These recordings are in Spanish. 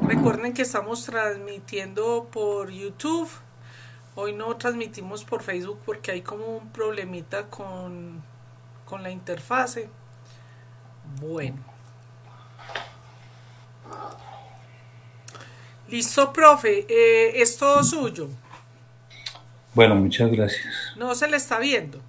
Recuerden que estamos transmitiendo por YouTube. Hoy no transmitimos por Facebook porque hay como un problemita con la interfase. Bueno. Listo, profe. Es todo suyo. Bueno, muchas gracias. No se le está viendo.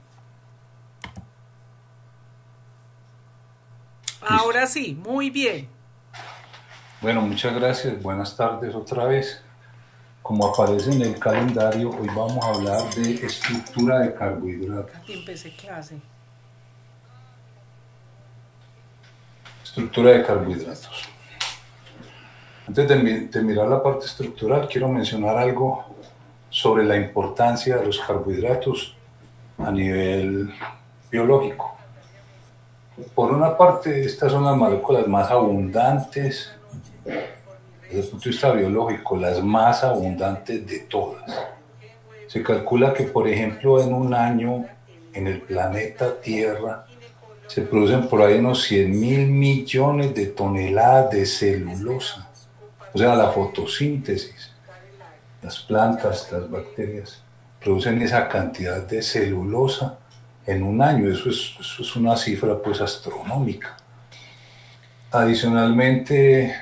Listo. Ahora sí, muy bien. Bueno, muchas gracias. Buenas tardes otra vez. Como aparece en el calendario, hoy vamos a hablar de estructura de carbohidratos. Aquí empecé clase. Estructura de carbohidratos. Antes de mirar la parte estructural, quiero mencionar algo sobre la importancia de los carbohidratos a nivel biológico. Por una parte, estas son las moléculas más abundantes, desde el punto de vista biológico, las más abundantes de todas. Se calcula que, por ejemplo, en un año en el planeta Tierra se producen por ahí unos 100.000 millones de toneladas de celulosa. O sea, la fotosíntesis, las plantas, las bacterias, producen esa cantidad de celulosa en un año. Eso es una cifra pues astronómica. Adicionalmente,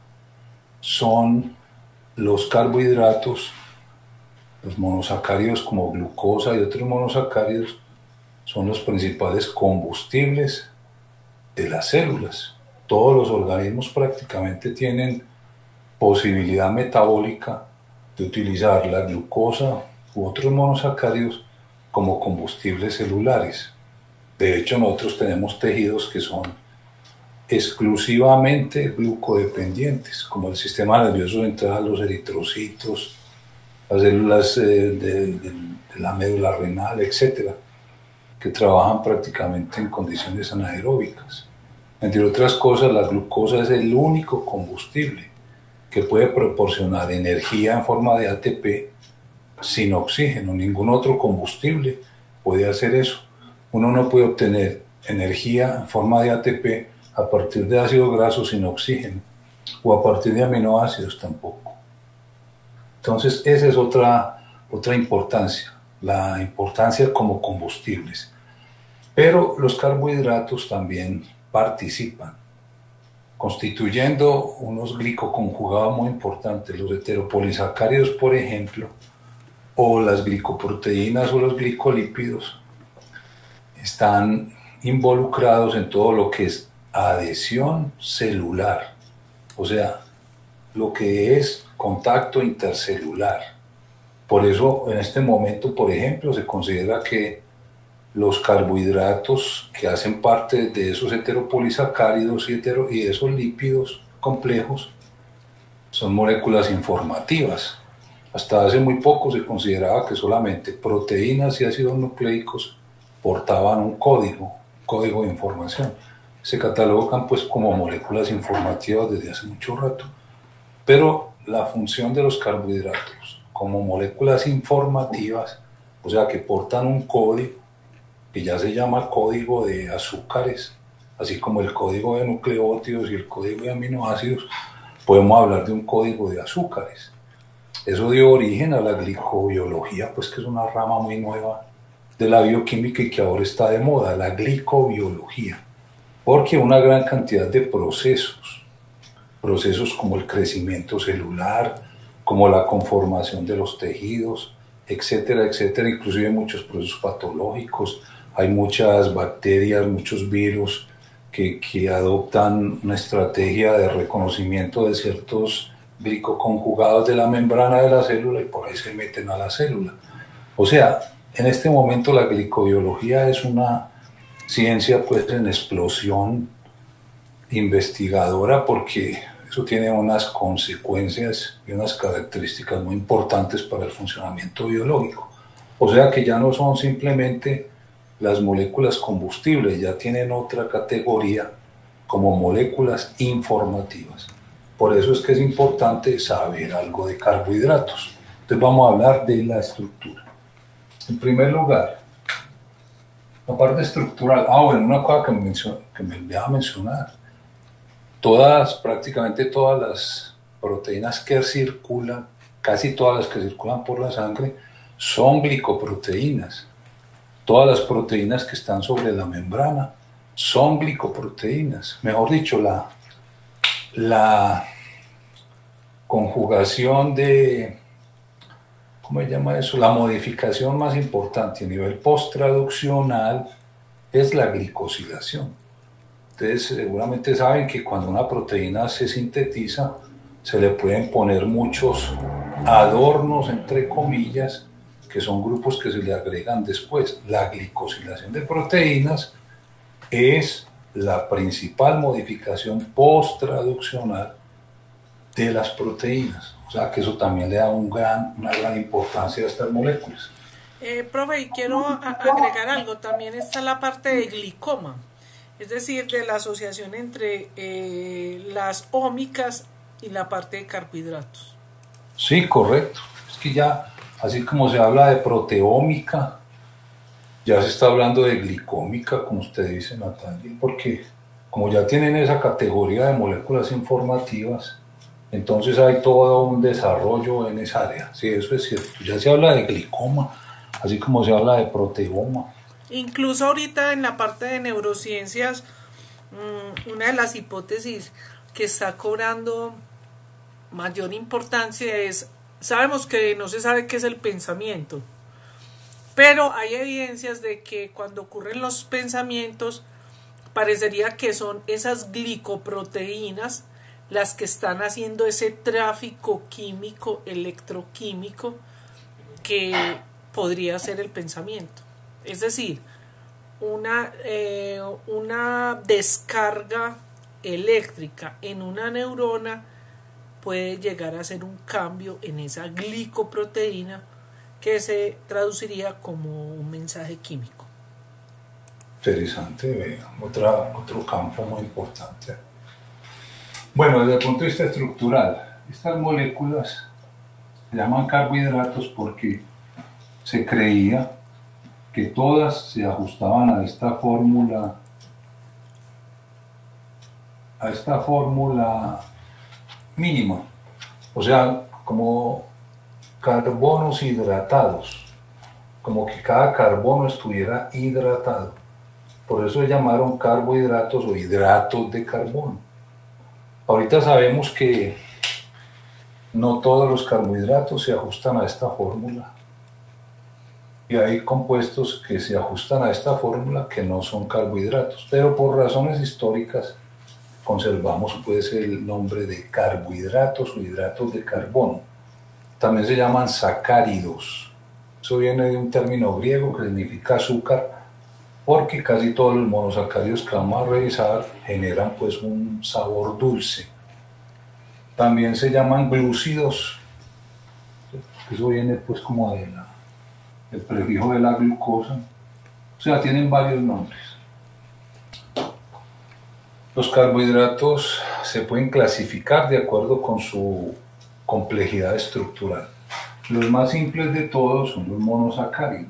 son los carbohidratos, los monosacáridos como glucosa y otros monosacáridos, son los principales combustibles de las células. Todos los organismos prácticamente tienen posibilidad metabólica de utilizar la glucosa u otros monosacáridos como combustibles celulares. De hecho, nosotros tenemos tejidos que son exclusivamente glucodependientes, como el sistema nervioso central, los eritrocitos, las células de la médula renal, etcétera, que trabajan prácticamente en condiciones anaeróbicas. Entre otras cosas, la glucosa es el único combustible que puede proporcionar energía en forma de ATP sin oxígeno. Ningún otro combustible puede hacer eso. Uno no puede obtener energía en forma de ATP a partir de ácidos grasos sin oxígeno, o a partir de aminoácidos tampoco. Entonces, esa es otra importancia, la importancia como combustibles. Pero los carbohidratos también participan, constituyendo unos glicoconjugados muy importantes. Los heteropolisacáridos, por ejemplo, o las glicoproteínas o los glicolípidos, están involucrados en todo lo que es adhesión celular, o sea, lo que es contacto intercelular. Por eso, en este momento, por ejemplo, se considera que los carbohidratos que hacen parte de esos heteropolisacáridos y esos lípidos complejos son moléculas informativas. Hasta hace muy poco se consideraba que solamente proteínas y ácidos nucleicos portaban un código de información. Se catalogan pues como moléculas informativas desde hace mucho rato. Pero la función de los carbohidratos como moléculas informativas, o sea que portan un código, que ya se llama código de azúcares, así como el código de nucleótidos y el código de aminoácidos, podemos hablar de un código de azúcares. Eso dio origen a la glicobiología, pues que es una rama muy nueva de la bioquímica y que ahora está de moda, la glicobiología, porque una gran cantidad de procesos como el crecimiento celular, como la conformación de los tejidos, etcétera, etcétera, inclusive muchos procesos patológicos. Hay muchas bacterias, muchos virus que adoptan una estrategia de reconocimiento de ciertos glicoconjugados de la membrana de la célula y por ahí se meten a la célula. O sea, en este momento la glicobiología es una ciencia pues en explosión investigadora, porque eso tiene unas consecuencias y unas características muy importantes para el funcionamiento biológico. O sea que ya no son simplemente las moléculas combustibles, ya tienen otra categoría como moléculas informativas. Por eso es que es importante saber algo de carbohidratos. Entonces vamos a hablar de la estructura. En primer lugar, la parte estructural. Bueno, una cosa que me olvidaba mencionar. Prácticamente todas las proteínas que circulan, casi todas las que circulan por la sangre, son glicoproteínas. Todas las proteínas que están sobre la membrana son glicoproteínas. Mejor dicho, la conjugación de, ¿cómo se llama eso? La modificación más importante a nivel posttraduccional es la glicosilación. Ustedes seguramente saben que cuando una proteína se sintetiza, se le pueden poner muchos adornos, entre comillas, que son grupos que se le agregan después. La glicosilación de proteínas es la principal modificación posttraduccional de las proteínas. O sea que eso también le da una gran importancia a estas moléculas. Profe, y quiero agregar algo. También está la parte de glicoma, es decir, de la asociación entre las ómicas y la parte de carbohidratos. Sí, correcto. Es que ya, así como se habla de proteómica, ya se está hablando de glicómica, como usted dice, Natalia, porque como ya tienen esa categoría de moléculas informativas, entonces hay todo un desarrollo en esa área. Sí, eso es cierto. Ya se habla de glicoma, así como se habla de proteoma. Incluso ahorita en la parte de neurociencias, una de las hipótesis que está cobrando mayor importancia es, sabemos que no se sabe qué es el pensamiento, pero hay evidencias de que cuando ocurren los pensamientos, parecería que son esas glicoproteínas las que están haciendo ese tráfico químico, electroquímico, que podría ser el pensamiento. Es decir, una descarga eléctrica en una neurona puede llegar a ser un cambio en esa glicoproteína que se traduciría como un mensaje químico. Interesante, otro campo muy importante. Bueno, desde el punto de vista estructural, estas moléculas se llaman carbohidratos porque se creía que todas se ajustaban a esta fórmula mínima, o sea, como carbonos hidratados, como que cada carbono estuviera hidratado. Por eso se llamaron carbohidratos o hidratos de carbono. Ahorita sabemos que no todos los carbohidratos se ajustan a esta fórmula. Y hay compuestos que se ajustan a esta fórmula que no son carbohidratos, pero por razones históricas conservamos pues el nombre de carbohidratos o hidratos de carbono. También se llaman sacáridos. Eso viene de un término griego que significa azúcar, porque casi todos los monosacáridos que vamos a revisar generan pues un sabor dulce. También se llaman glúcidos. Eso viene pues como de el prefijo de la glucosa. O sea, tienen varios nombres. Los carbohidratos se pueden clasificar de acuerdo con su complejidad estructural. Los más simples de todos son los monosacáridos.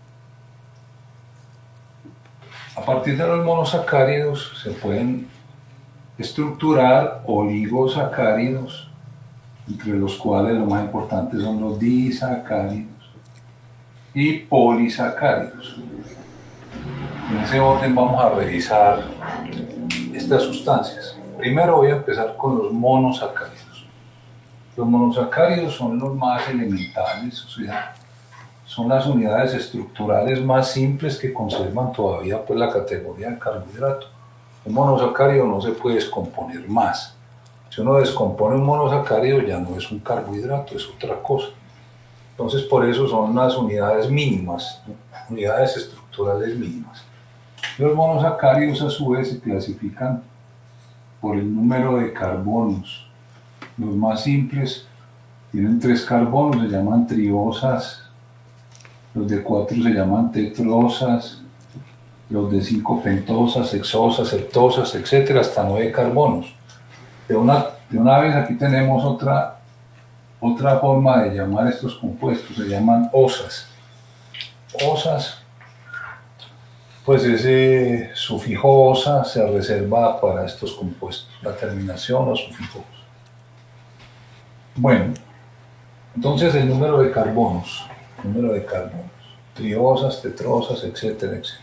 A partir de los monosacáridos se pueden estructurar oligosacáridos, entre los cuales lo más importante son los disacáridos y polisacáridos. En ese orden vamos a revisar estas sustancias. Primero voy a empezar con los monosacáridos. Los monosacáridos son los más elementales, o sea, son las unidades estructurales más simples que conservan todavía pues, la categoría de carbohidrato. Un monosacárido no se puede descomponer más. Si uno descompone un monosacárido ya no es un carbohidrato, es otra cosa. Entonces por eso son las unidades mínimas, unidades estructurales mínimas. Los monosacáridos a su vez se clasifican por el número de carbonos. Los más simples tienen 3 carbonos, se llaman triosas. Los de 4 se llaman tetrosas, los de 5 pentosas, hexosas, septosas, etc. hasta 9 carbonos. De una vez aquí tenemos otra forma de llamar estos compuestos, se llaman osas. Osas, pues ese sufijo osa se reserva para estos compuestos, la terminación o sufijos. Bueno, entonces el número de carbonos, triosas, tetrosas, etcétera, etcétera.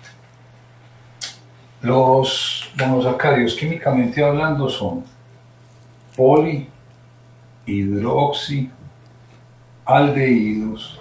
Los monosacáridos químicamente hablando son poli, hidroxi, aldehídos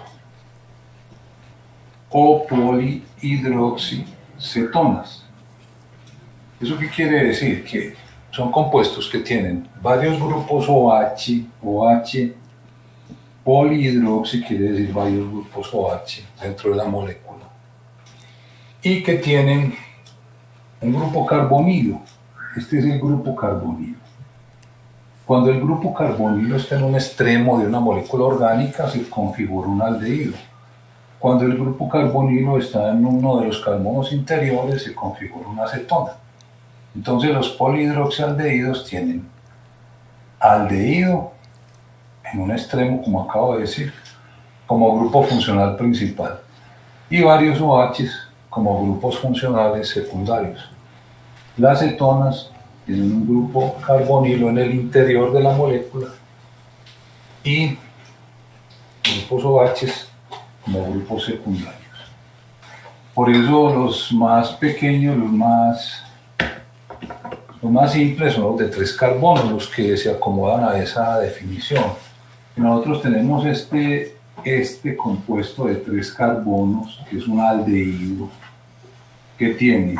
o polihidroxicetonas. ¿Eso qué quiere decir? Que son compuestos que tienen varios grupos OH, polihidroxi quiere decir varios grupos OH dentro de la molécula, y que tienen un grupo carbonilo. Este es el grupo carbonilo. Cuando el grupo carbonilo está en un extremo de una molécula orgánica, se configura un aldehído. Cuando el grupo carbonilo está en uno de los carbonos interiores, se configura una acetona. Entonces los polihidroxialdehídos tienen aldehído en un extremo, como acabo de decir, como grupo funcional principal, y varios OHs como grupos funcionales secundarios. Las cetonas tienen un grupo carbonilo en el interior de la molécula y grupos OHs como grupos secundarios. Por eso los más pequeños, los más simples son los de 3 carbonos, los que se acomodan a esa definición. Nosotros tenemos este compuesto de 3 carbonos, que es un aldehído, que tiene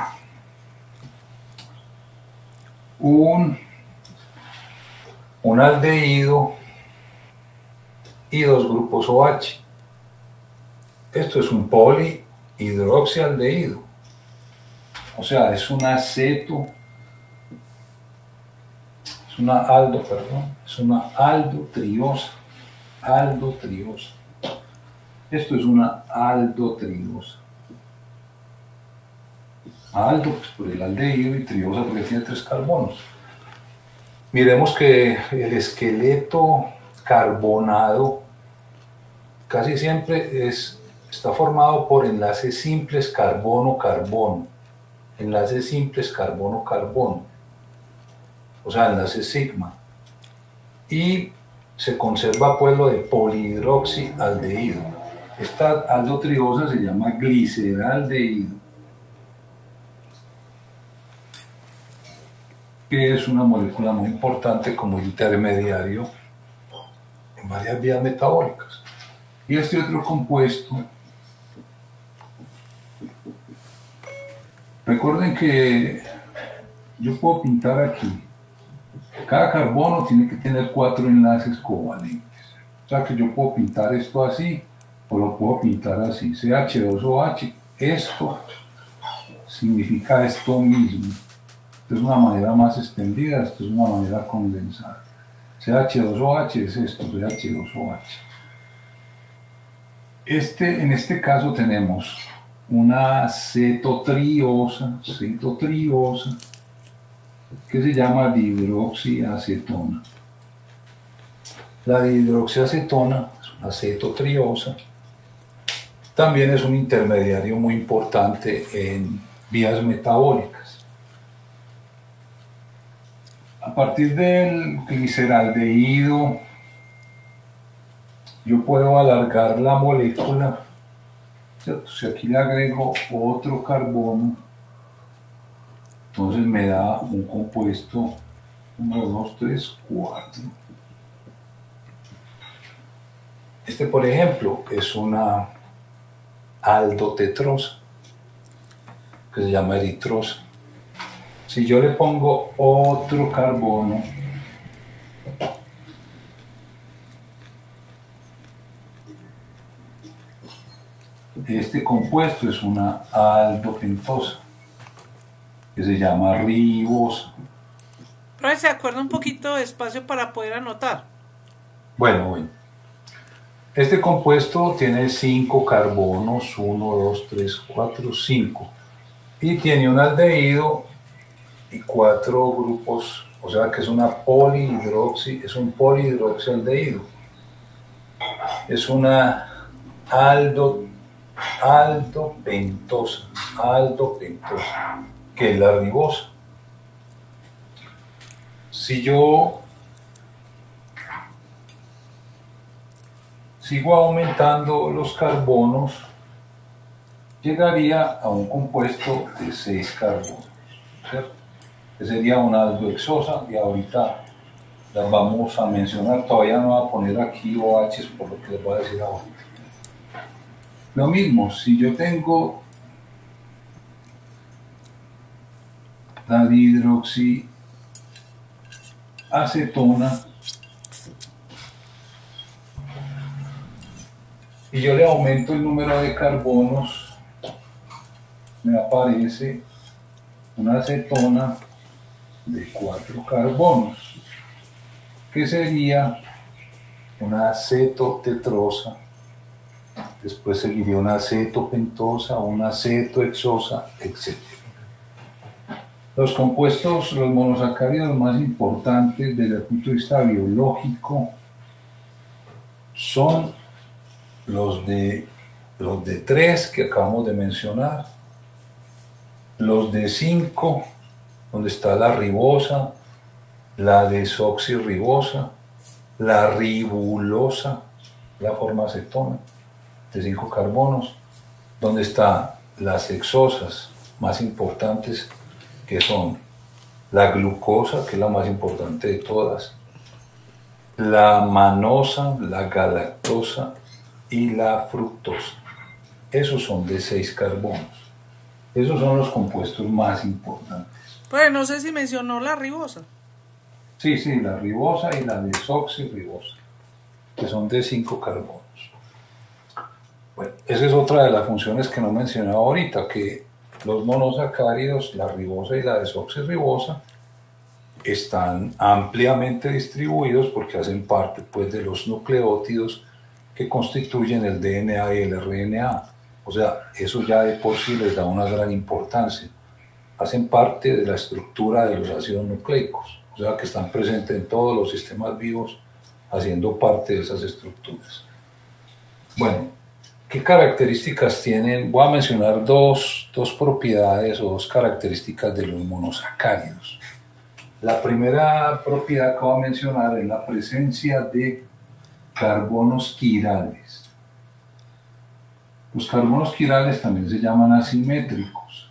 un aldehído y 2 grupos OH. Esto es un polihidroxialdehído, o sea, es una aldotriosa. Esto es una aldotriosa. Aldo, pues por el aldehído, y triosa porque tiene 3 carbonos. Miremos que el esqueleto carbonado casi siempre está formado por enlaces simples carbono-carbono. Enlaces simples carbono-carbono. O sea, enlaces sigma. Y se conserva pues lo de polihidroxialdehído. Esta aldotriosa se llama gliceraldehído, que es una molécula muy importante como intermediario en varias vías metabólicas. Y este otro compuesto, recuerden que yo puedo pintar aquí, cada carbono tiene que tener 4 enlaces covalentes. O sea que yo puedo pintar esto así, o lo puedo pintar así, CH2OH. Esto significa esto mismo. Esta es una manera más extendida, esto es una manera condensada. CH2OH es esto, CH2OH. En este caso tenemos una cetotriosa, que se llama dihidroxiacetona. La dihidroxiacetona es una cetotriosa. También es un intermediario muy importante en vías metabólicas. A partir del gliceraldehído, yo puedo alargar la molécula. Si aquí le agrego otro carbono, entonces me da un compuesto 1, 2, 3, 4. Este, por ejemplo, es una aldotetrosa, que se llama eritrosa. Si yo le pongo otro carbono, este compuesto es una aldopentosa, que se llama ribosa. Pero se acuerda un poquito de espacio para poder anotar. Bueno. Este compuesto tiene 5 carbonos, 1, 2, 3, 4, 5. Y tiene un aldehído y 4 grupos, o sea que es un polihidroxialdehído. Es una aldopentosa, que es la ribosa. Si yo sigo aumentando los carbonos, llegaría a un compuesto de 6 carbonos, ¿cierto? Que sería una aldohexosa, y ahorita las vamos a mencionar. Todavía no voy a poner aquí OHs por lo que les voy a decir ahora. Lo mismo, si yo tengo la dihidroxiacetona y yo le aumento el número de carbonos, me aparece una acetona de 4 carbonos, que sería una acetotetrosa. Después seguiría una acetopentosa, una acetohexosa, etc. Los compuestos, los monosacáridos más importantes desde el punto de vista biológico son los de 3 que acabamos de mencionar, los de 5, donde está la ribosa, la desoxirribosa, la ribulosa, la forma acetona, de 5 carbonos, donde están las hexosas más importantes, que son la glucosa, que es la más importante de todas, la manosa, la galactosa y la fructosa. Esos son de 6 carbonos. Esos son los compuestos más importantes. Pues no sé si mencionó la ribosa. Sí, la ribosa y la desoxirribosa, que son de 5 carbonos. Bueno, esa es otra de las funciones que no mencionaba ahorita, que los monosacáridos, la ribosa y la desoxirribosa, están ampliamente distribuidos porque hacen parte, pues, de los nucleótidos que constituyen el DNA y el RNA. O sea, eso ya de por sí les da una gran importancia. Hacen parte de la estructura de los ácidos nucleicos, o sea, que están presentes en todos los sistemas vivos, haciendo parte de esas estructuras. Bueno, ¿qué características tienen? Voy a mencionar dos propiedades o 2 características de los monosacáridos. La primera propiedad que voy a mencionar es la presencia de carbonos quirales. Los carbonos quirales también se llaman asimétricos.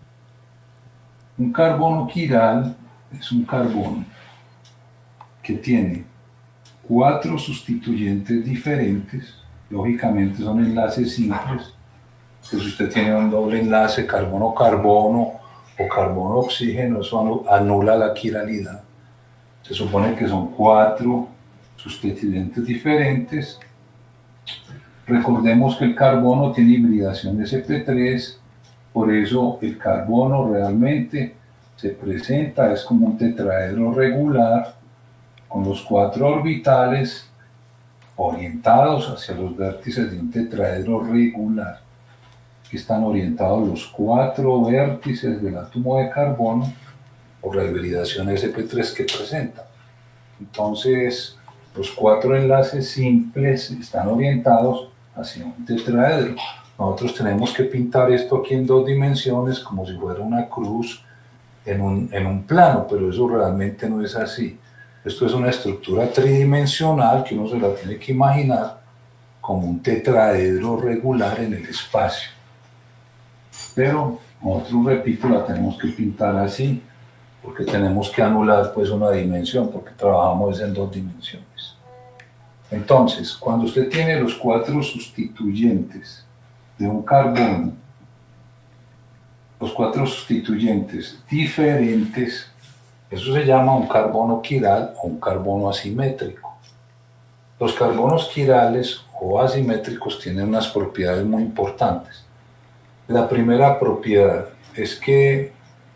Un carbono quiral es un carbono que tiene 4 sustituyentes diferentes. Lógicamente son enlaces simples. Pues si usted tiene un doble enlace carbono-carbono o carbono-oxígeno, eso anula la quiralidad. Se supone que son 4 sustituyentes diferentes. Recordemos que el carbono tiene hibridación de sp3, por eso el carbono realmente se presenta, es como un tetraedro regular, con los 4 orbitales orientados hacia los vértices de un tetraedro regular. Aquí están orientados los 4 vértices del átomo de carbono por la hibridación sp3 que presenta. Entonces, los 4 enlaces simples están orientados hacia un tetraedro. Nosotros tenemos que pintar esto aquí en 2 dimensiones como si fuera una cruz en un plano, pero eso realmente no es así. Esto es una estructura tridimensional que uno se la tiene que imaginar como un tetraedro regular en el espacio. Pero nosotros, repito, la tenemos que pintar así, porque tenemos que anular, pues, una dimensión, porque trabajamos en 2 dimensiones. Entonces, cuando usted tiene los 4 sustituyentes de un carbono, los 4 sustituyentes diferentes, eso se llama un carbono quiral o un carbono asimétrico. Los carbonos quirales o asimétricos tienen unas propiedades muy importantes. La primera propiedad es que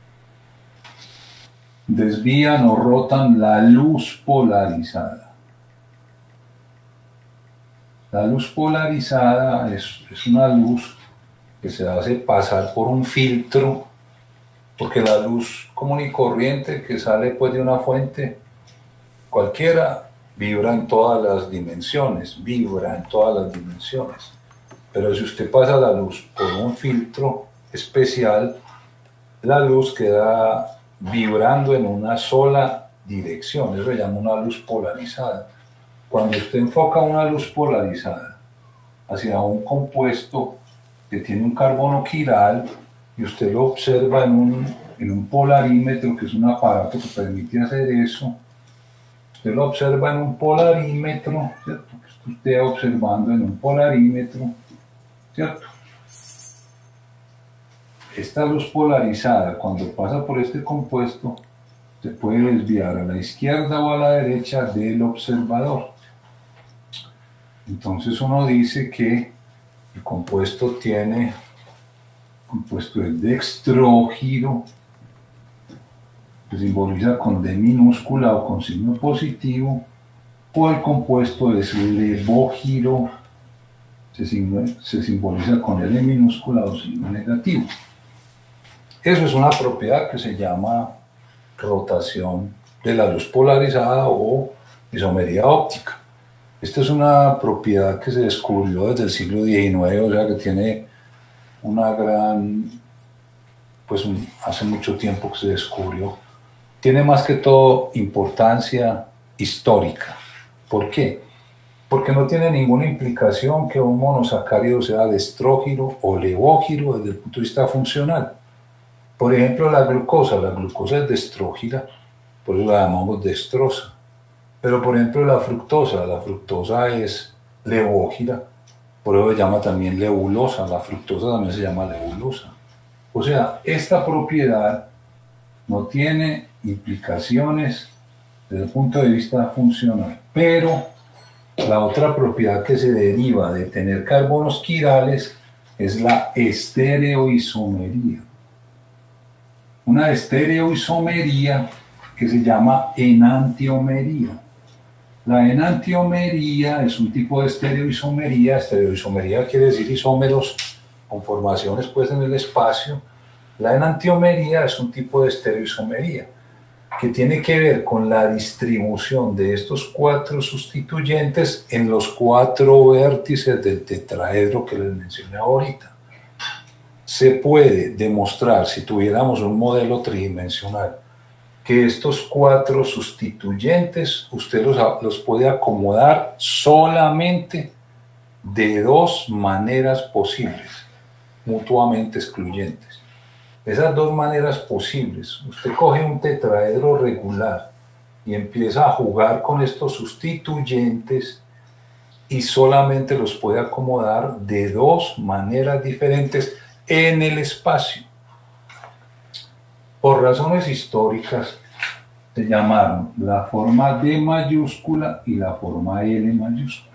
desvían o rotan la luz polarizada. La luz polarizada es una luz que se hace pasar por un filtro, porque la luz común y corriente que sale, pues, de una fuente cualquiera vibra en todas las dimensiones, Pero si usted pasa la luz por un filtro especial, la luz queda vibrando en una sola dirección, eso se llama una luz polarizada. cuando usted enfoca una luz polarizada hacia un compuesto que tiene un carbono quiral y usted lo observa en un polarímetro, que es un aparato que permite hacer eso, usted lo observa en un polarímetro, ¿cierto? Usted observando en un polarímetro, ¿cierto? Esta luz polarizada, cuando pasa por este compuesto, se puede desviar a la izquierda o a la derecha del observador. Entonces uno dice que el compuesto es dextrógiro, que simboliza con D minúscula o con signo positivo, o el compuesto es levógiro, se simboliza con L minúscula o signo negativo. Eso es una propiedad que se llama rotación de la luz polarizada o isomería óptica. Esta es una propiedad que se descubrió desde el siglo XIX, o sea que tiene una gran, hace mucho tiempo que se descubrió. Tiene más que todo importancia histórica. ¿Por qué? Porque no tiene ninguna implicación que un monosacárido sea destrógiro o levógiro desde el punto de vista funcional. Por ejemplo, la glucosa es destrógira, por eso la llamamos dextrosa. Pero por ejemplo la fructosa es levógira, por eso se llama también levulosa, la fructosa también se llama levulosa. O sea, esta propiedad no tiene implicaciones desde el punto de vista funcional, pero la otra propiedad que se deriva de tener carbonos quirales es la estereoisomería. Una estereoisomería que se llama enantiomería. La enantiomería es un tipo de estereoisomería. Estereoisomería quiere decir isómeros con formaciones pues en el espacio. La enantiomería es un tipo de estereoisomería que tiene que ver con la distribución de estos 4 sustituyentes en los 4 vértices del tetraedro que les mencioné ahorita. Se puede demostrar, si tuviéramos un modelo tridimensional, que estos 4 sustituyentes usted los puede acomodar solamente de 2 maneras posibles, mutuamente excluyentes. Esas 2 maneras posibles, usted coge un tetraedro regular y empieza a jugar con estos sustituyentes y solamente los puede acomodar de 2 maneras diferentes en el espacio. Por razones históricas se llamaron la forma D mayúscula y la forma L mayúscula.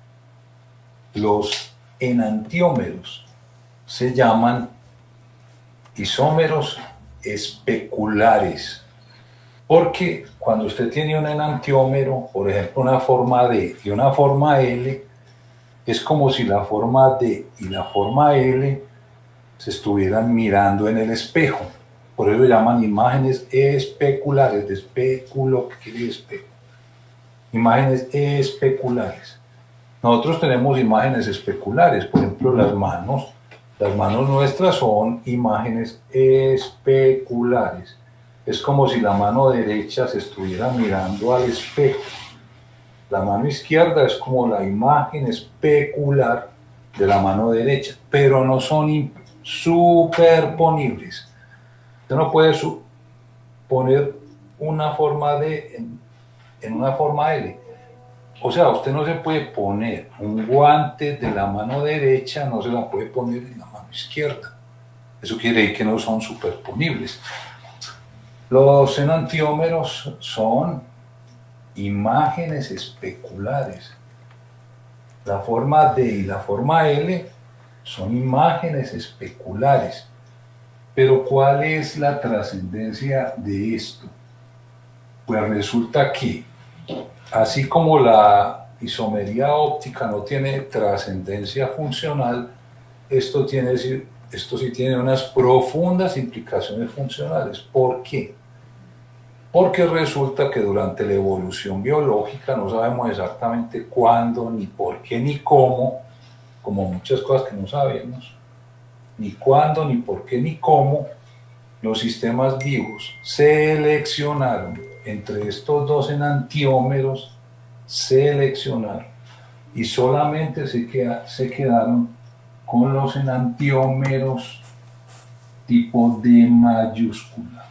Los enantiómeros se llaman isómeros especulares, porque cuando usted tiene un enantiómero, por ejemplo una forma D y una forma L, es como si la forma D y la forma L se estuvieran mirando en el espejo. Por eso llaman imágenes especulares, de especulo, que quiere decir espejo. Imágenes especulares. Nosotros tenemos imágenes especulares, por ejemplo las manos. Las manos nuestras son imágenes especulares. Es como si la mano derecha se estuviera mirando al espejo. La mano izquierda es como la imagen especular de la mano derecha, pero no son superponibles. Usted no puede poner una forma D en una forma L. O sea, usted no se puede poner un guante de la mano derecha, no se la puede poner en la mano izquierda. Eso quiere decir que no son superponibles. Los enantiómeros son imágenes especulares. La forma D y la forma L son imágenes especulares. Pero ¿cuál es la trascendencia de esto? Pues resulta que, así como la isomería óptica no tiene trascendencia funcional, esto sí tiene unas profundas implicaciones funcionales. ¿Por qué? Porque resulta que durante la evolución biológica no sabemos exactamente cuándo, ni por qué, ni cómo, como muchas cosas que no sabemos, ni cuándo, ni por qué, ni cómo, los sistemas vivos seleccionaron entre estos 2 enantiómeros seleccionaron y solamente se quedaron con los enantiómeros tipo D mayúscula.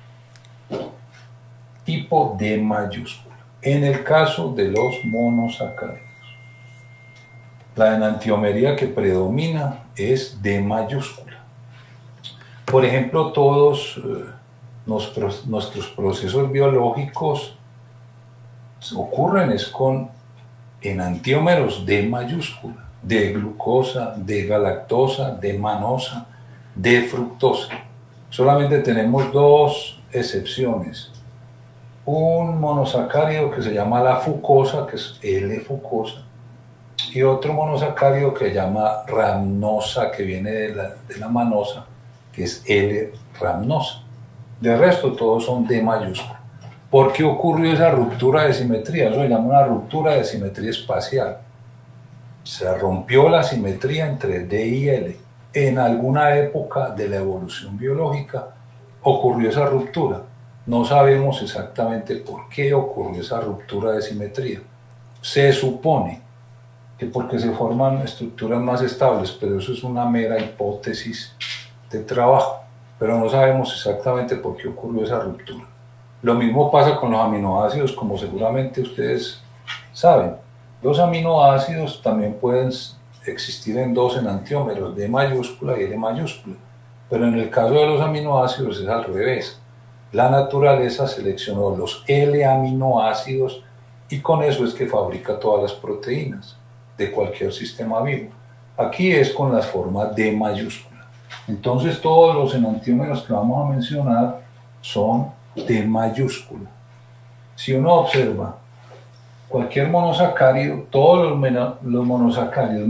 Tipo D mayúscula. En el caso de los monosacáridos, la enantiomería que predomina es D mayúscula. Por ejemplo, todos nuestros procesos biológicos ocurren es con enantiómeros D mayúscula, de glucosa, de galactosa, de manosa, de fructosa. Solamente tenemos dos excepciones. Un monosacárido que se llama la fucosa, que es L-fucosa, y otro monosacárido que se llama ramnosa, que viene de la manosa, que es L-ramnosa. De resto, todos son D mayúscula. ¿Por qué ocurrió esa ruptura de simetría? Eso se llama una ruptura de simetría espacial. Se rompió la simetría entre D y L. En alguna época de la evolución biológica ocurrió esa ruptura. No sabemos exactamente por qué ocurrió esa ruptura de simetría. Se supone que porque se forman estructuras más estables, pero eso es una mera hipótesis de trabajo. Pero no sabemos exactamente por qué ocurrió esa ruptura. Lo mismo pasa con los aminoácidos, como seguramente ustedes saben. Los aminoácidos también pueden existir en dos enantiómeros, D mayúscula y L mayúscula. Pero en el caso de los aminoácidos es al revés. La naturaleza seleccionó los L-aminoácidos y con eso es que fabrica todas las proteínas de cualquier sistema vivo. Aquí es con las formas D mayúscula. Entonces todos los enantiómeros que vamos a mencionar son D mayúscula. Si uno observa cualquier monosacárido, todos los monosacáridos,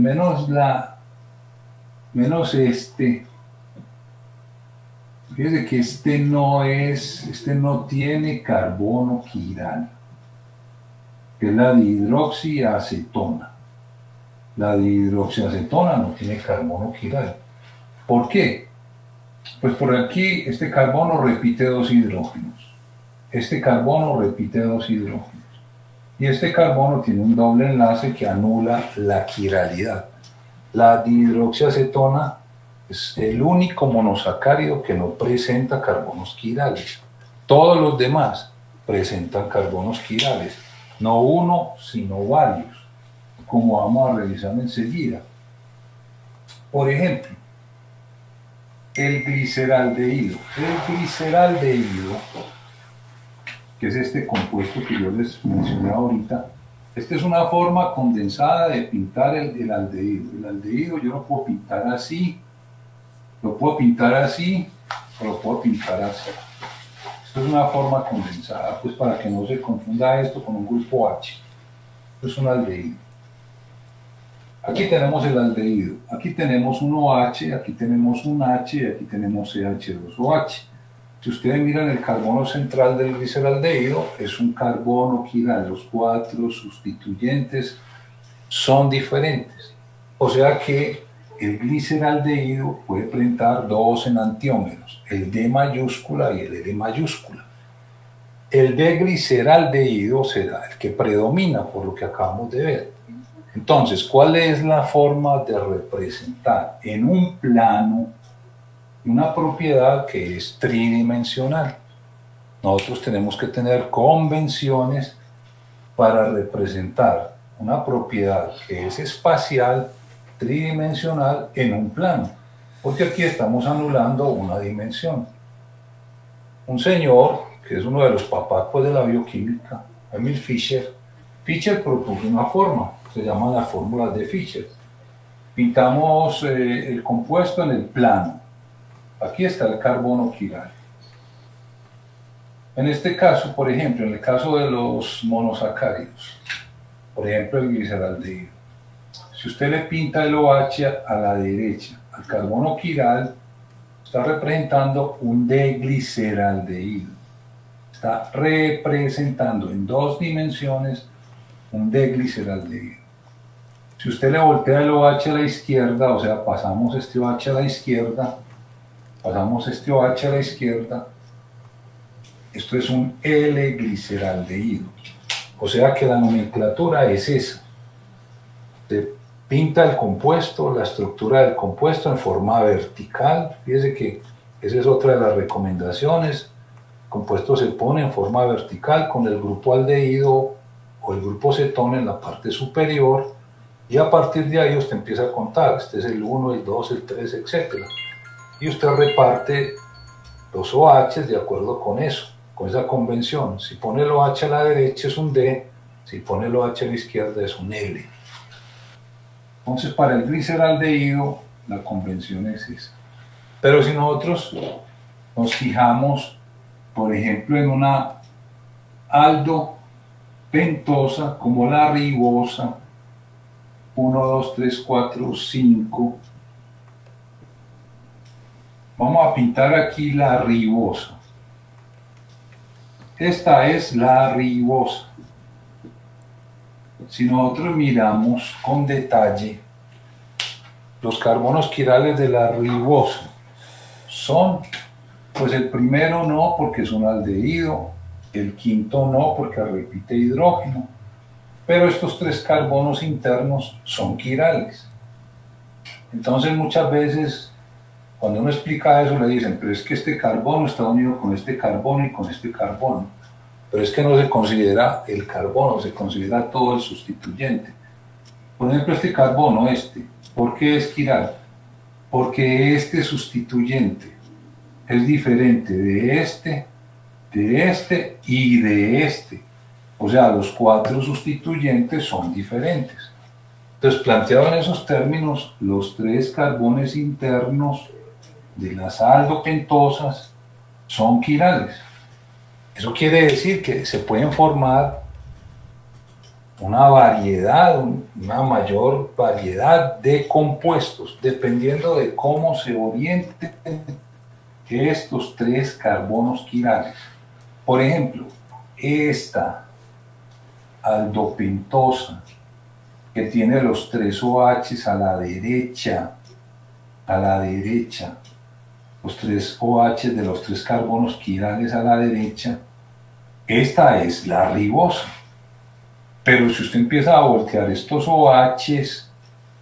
menos este, fíjese que este no tiene carbono quiral, que es la dihidroxiacetona. La dihidroxiacetona no tiene carbono quiral. ¿Por qué? Pues por aquí este carbono repite dos hidrógenos. Este carbono repite dos hidrógenos. Y este carbono tiene un doble enlace que anula la quiralidad. La dihidroxiacetona es el único monosacárido que no presenta carbonos quirales. Todos los demás presentan carbonos quirales. No uno, sino varios, como vamos a revisar enseguida. Por ejemplo, el gliceraldehído. El gliceraldehído, que es este compuesto que yo les mencioné ahorita, esta es una forma condensada de pintar el aldehído. El aldehído yo lo puedo pintar así, lo puedo pintar así, o lo puedo pintar así. Esto es una forma condensada, pues para que no se confunda esto con un grupo H. Esto es un aldehído. Aquí tenemos el aldehído, aquí tenemos un OH, aquí tenemos un H y aquí tenemos CH2OH. Si ustedes miran el carbono central del gliceraldehído, es un carbono quiral. Los cuatro sustituyentes son diferentes. O sea que el gliceraldehído puede presentar dos enantiómeros, el D mayúscula y el L mayúscula. El D gliceraldehído será el que predomina por lo que acabamos de ver. Entonces, ¿cuál es la forma de representar en un plano una propiedad que es tridimensional? Nosotros tenemos que tener convenciones para representar una propiedad que es espacial, tridimensional en un plano, porque aquí estamos anulando una dimensión. Un señor, que es uno de los papás pues, de la bioquímica, Emil Fischer propuso una forma, se llama la fórmula de Fischer. Pintamos el compuesto en el plano. Aquí está el carbono quiral. En este caso, por ejemplo, en el caso de los monosacáridos, por ejemplo el gliceraldehído, si usted le pinta el OH a la derecha, al carbono quiral, está representando un D-gliceraldehído. Está representando en dos dimensiones un D-gliceraldehído. Si usted le voltea el OH a la izquierda, o sea, pasamos este OH a la izquierda, pasamos este OH a la izquierda, esto es un L-gliceraldehído. O sea que la nomenclatura es esa. Se pinta el compuesto, la estructura del compuesto en forma vertical. Fíjese que esa es otra de las recomendaciones. El compuesto se pone en forma vertical con el grupo aldehído o el grupo cetona en la parte superior, y a partir de ahí usted empieza a contar. Este es el 1, el 2, el 3, etc. Y usted reparte los OH de acuerdo con eso, con esa convención. Si pone el OH a la derecha es un D, si pone el OH a la izquierda es un L. Entonces, para el gliceraldehído, la convención es esa. Pero si nosotros nos fijamos, por ejemplo, en una aldopentosa como la ribosa, 1, 2, 3, 4, 5. Vamos a pintar aquí la ribosa. Esta es la ribosa. Si nosotros miramos con detalle, los carbonos quirales de la ribosa son, pues el primero no porque es un aldehído, el quinto no porque repite hidrógeno, pero estos 3 carbonos internos son quirales. Entonces muchas veces cuando uno explica eso le dicen, pero es que este carbono está unido con este carbono y con este carbono, pero es que no se considera el carbono, se considera todo el sustituyente. Por ejemplo, este carbono, ¿por qué es quiral? Porque este sustituyente es diferente de este y de este. O sea, los 4 sustituyentes son diferentes. Entonces, planteado en esos términos, los 3 carbones internos de las aldopentosas son quirales. Eso quiere decir que se pueden formar una variedad, una mayor variedad de compuestos, dependiendo de cómo se orienten estos 3 carbonos quirales. Por ejemplo, esta aldopentosa que tiene los 3 OHs a la derecha, los 3 OH de los 3 carbonos quirales a la derecha, esta es la ribosa. Pero si usted empieza a voltear estos OHs,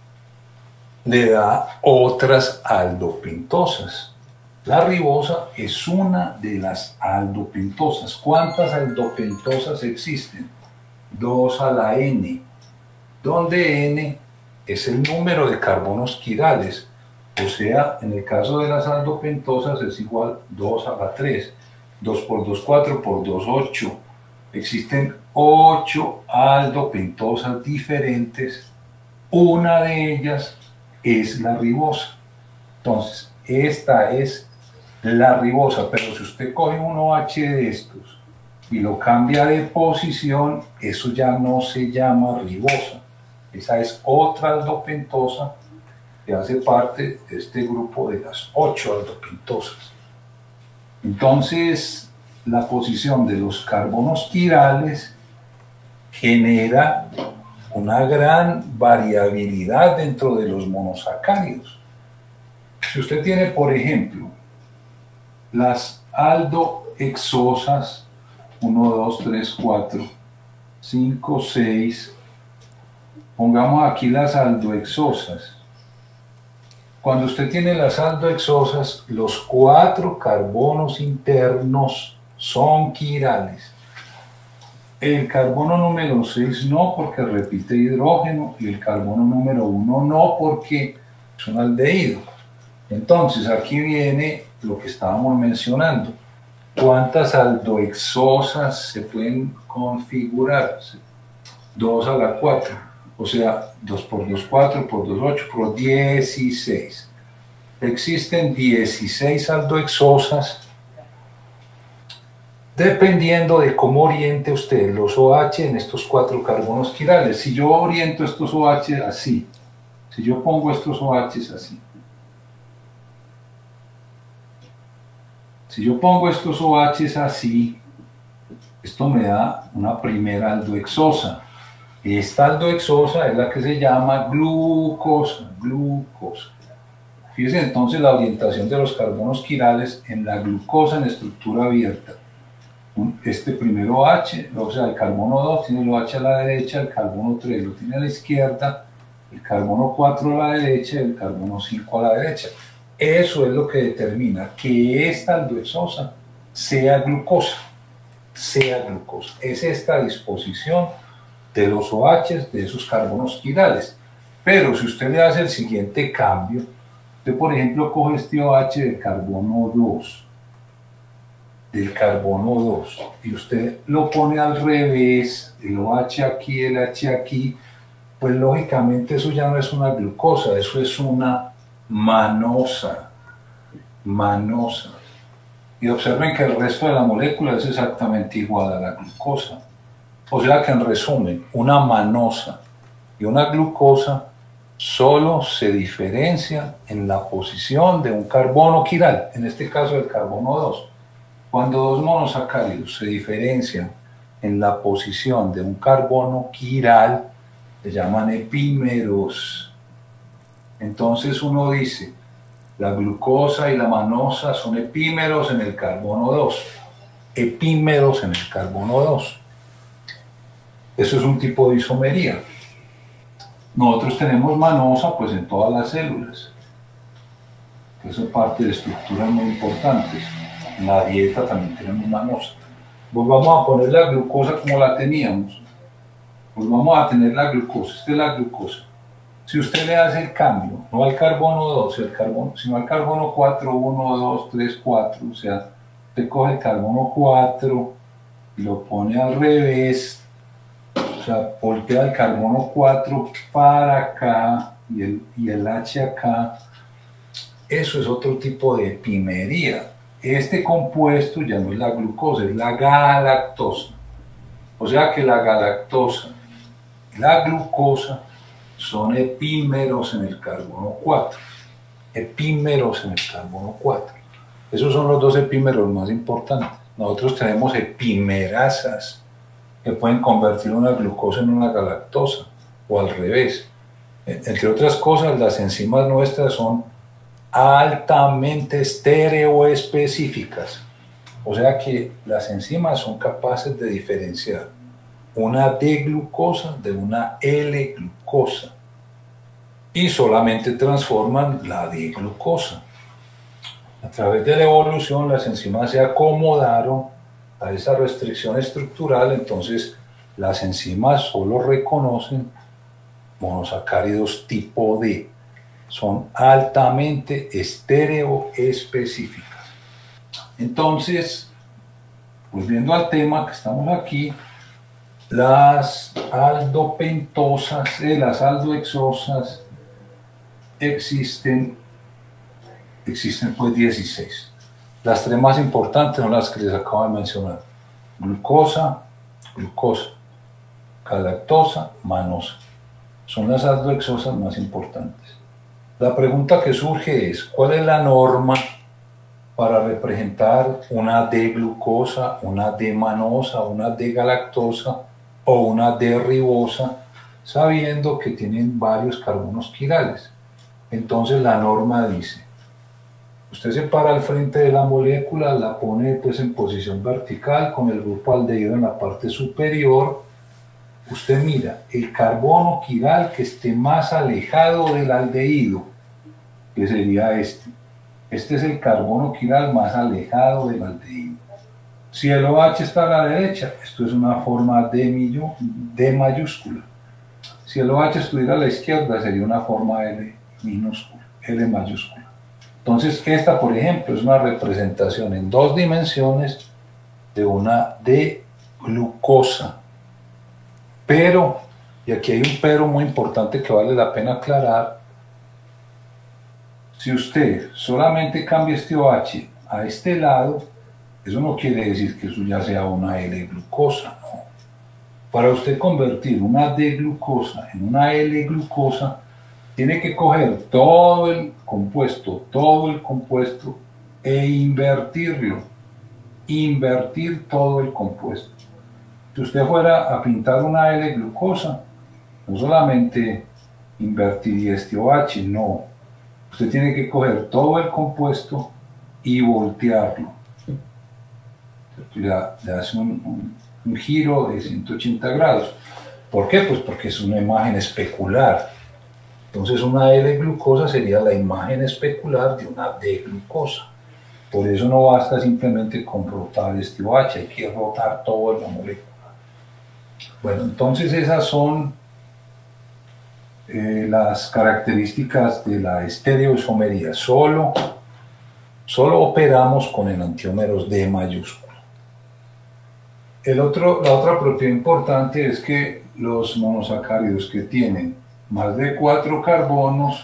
le da otras aldopentosas. La ribosa es una de las aldopentosas. ¿Cuántas aldopentosas existen? 2 a la N, donde N es el número de carbonos quirales. O sea, en el caso de las aldopentosas es igual 2 a la 3. 2 por 2, 4, por 2, 8. Existen 8 aldopentosas diferentes. Una de ellas es la ribosa. Entonces, esta es la ribosa, pero si usted coge un OH de estos y lo cambia de posición, eso ya no se llama ribosa. Esa es otra aldopentosa que hace parte de este grupo de las 8 aldopentosas. Entonces, la posición de los carbonos quirales genera una gran variabilidad dentro de los monosacáridos. Si usted tiene, por ejemplo, las aldohexosas, 1, 2, 3, 4, 5, 6, pongamos aquí las aldohexosas. Cuando usted tiene las aldohexosas, los 4 carbonos internos son quirales. El carbono número 6 no, porque repite hidrógeno, y el carbono número 1 no, porque es un aldehído. Entonces, aquí viene lo que estábamos mencionando. ¿Cuántas aldohexosas se pueden configurar? 2 a la 4. O sea, 2 por 2, 4, por 2, 8, por 16. Existen 16 aldohexosas, dependiendo de cómo oriente usted los OH en estos 4 carbonos quirales. Si yo oriento estos OH así, si yo pongo estos OH así, si yo pongo estos OHs así, esto me da una primera aldohexosa. Esta aldohexosa es la que se llama glucosa. Fíjense entonces la orientación de los carbonos quirales en la glucosa en estructura abierta. este primero H, o sea, el carbono 2 tiene el OH a la derecha, el carbono 3 lo tiene a la izquierda, el carbono 4 a la derecha y el carbono 5 a la derecha. Eso es lo que determina que esta aldohexosa sea glucosa. Es esta disposición de los OHs de esos carbonos quirales. Pero si usted le hace el siguiente cambio, usted por ejemplo coge este OH del carbono 2, y usted lo pone al revés, el OH aquí, el H aquí, pues lógicamente eso ya no es una glucosa, eso es una manosa. Y observen que el resto de la molécula es exactamente igual a la glucosa. O sea que en resumen, una manosa y una glucosa solo se diferencian en la posición de un carbono quiral, en este caso el carbono 2. Cuando dos monosacáridos se diferencian en la posición de un carbono quiral, se llaman epímeros. Entonces uno dice, la glucosa y la manosa son epímeros en el carbono 2. Epímeros en el carbono 2. Eso es un tipo de isomería. Nosotros tenemos manosa pues en todas las células. Eso es parte de estructuras muy importantes. En la dieta también tenemos manosa. Pues vamos a poner la glucosa como la teníamos. Pues vamos a tener la glucosa. Esta es la glucosa. Si usted le hace el cambio, no al carbono 2, sino al carbono 4, 1, 2, 3, 4, o sea, usted coge el carbono 4 y lo pone al revés, o sea, voltea el carbono 4 para acá y el H acá, eso es otro tipo de epimería. Este compuesto ya no es la glucosa, es la galactosa. O sea que la galactosa y la glucosa son epímeros en el carbono 4. Epímeros en el carbono 4. Esos son los dos epímeros más importantes. Nosotros tenemos epimerasas que pueden convertir una glucosa en una galactosa o al revés. Entre otras cosas, las enzimas nuestras son altamente estereoespecíficas. O sea que las enzimas son capaces de diferenciar una D-glucosa de una L-glucosa y solamente transforman la D-glucosa. A través de la evolución las enzimas se acomodaron a esa restricción estructural, entonces las enzimas solo reconocen monosacáridos tipo D. Son altamente estereoespecíficas. Entonces, volviendo al tema que estamos aquí, las aldopentosas, las aldohexosas existen pues 16. Las tres más importantes son las que les acabo de mencionar: glucosa, galactosa, manosa. Son las aldohexosas más importantes. La pregunta que surge es, ¿cuál es la norma para representar una D-glucosa, una D-manosa, una D-galactosa o una D-ribosa, sabiendo que tienen varios carbonos quirales? Entonces la norma dice, usted se para al frente de la molécula, la pone pues en posición vertical con el grupo aldehído en la parte superior. Usted mira el carbono quiral que esté más alejado del aldehído, que sería este. Este es el carbono quiral más alejado del aldehído. Si el OH está a la derecha, esto es una forma D mayúscula. Si el OH estuviera a la izquierda, sería una forma L mayúscula. Entonces, esta, por ejemplo, es una representación en 2 dimensiones de una D-glucosa. Pero, y aquí hay un pero muy importante que vale la pena aclarar, si usted solamente cambia este OH a este lado, eso no quiere decir que eso ya sea una L-glucosa, no. Para usted convertir una D-glucosa en una L-glucosa, tiene que coger todo el compuesto e invertirlo. Invertir todo el compuesto. Si usted fuera a pintar una L-glucosa, no solamente invertiría este OH, no. Usted tiene que coger todo el compuesto y voltearlo. le hace un giro de 180 grados. ¿Por qué? Pues porque es una imagen especular. Entonces una L-glucosa sería la imagen especular de una D-glucosa. Por eso no basta simplemente con rotar este OH, hay que rotar toda la molécula. Bueno, entonces esas son las características de la estereoisomería. Solo operamos con enantiómeros D mayúsculo. La otra propiedad importante es que los monosacáridos que tienen más de 4 carbonos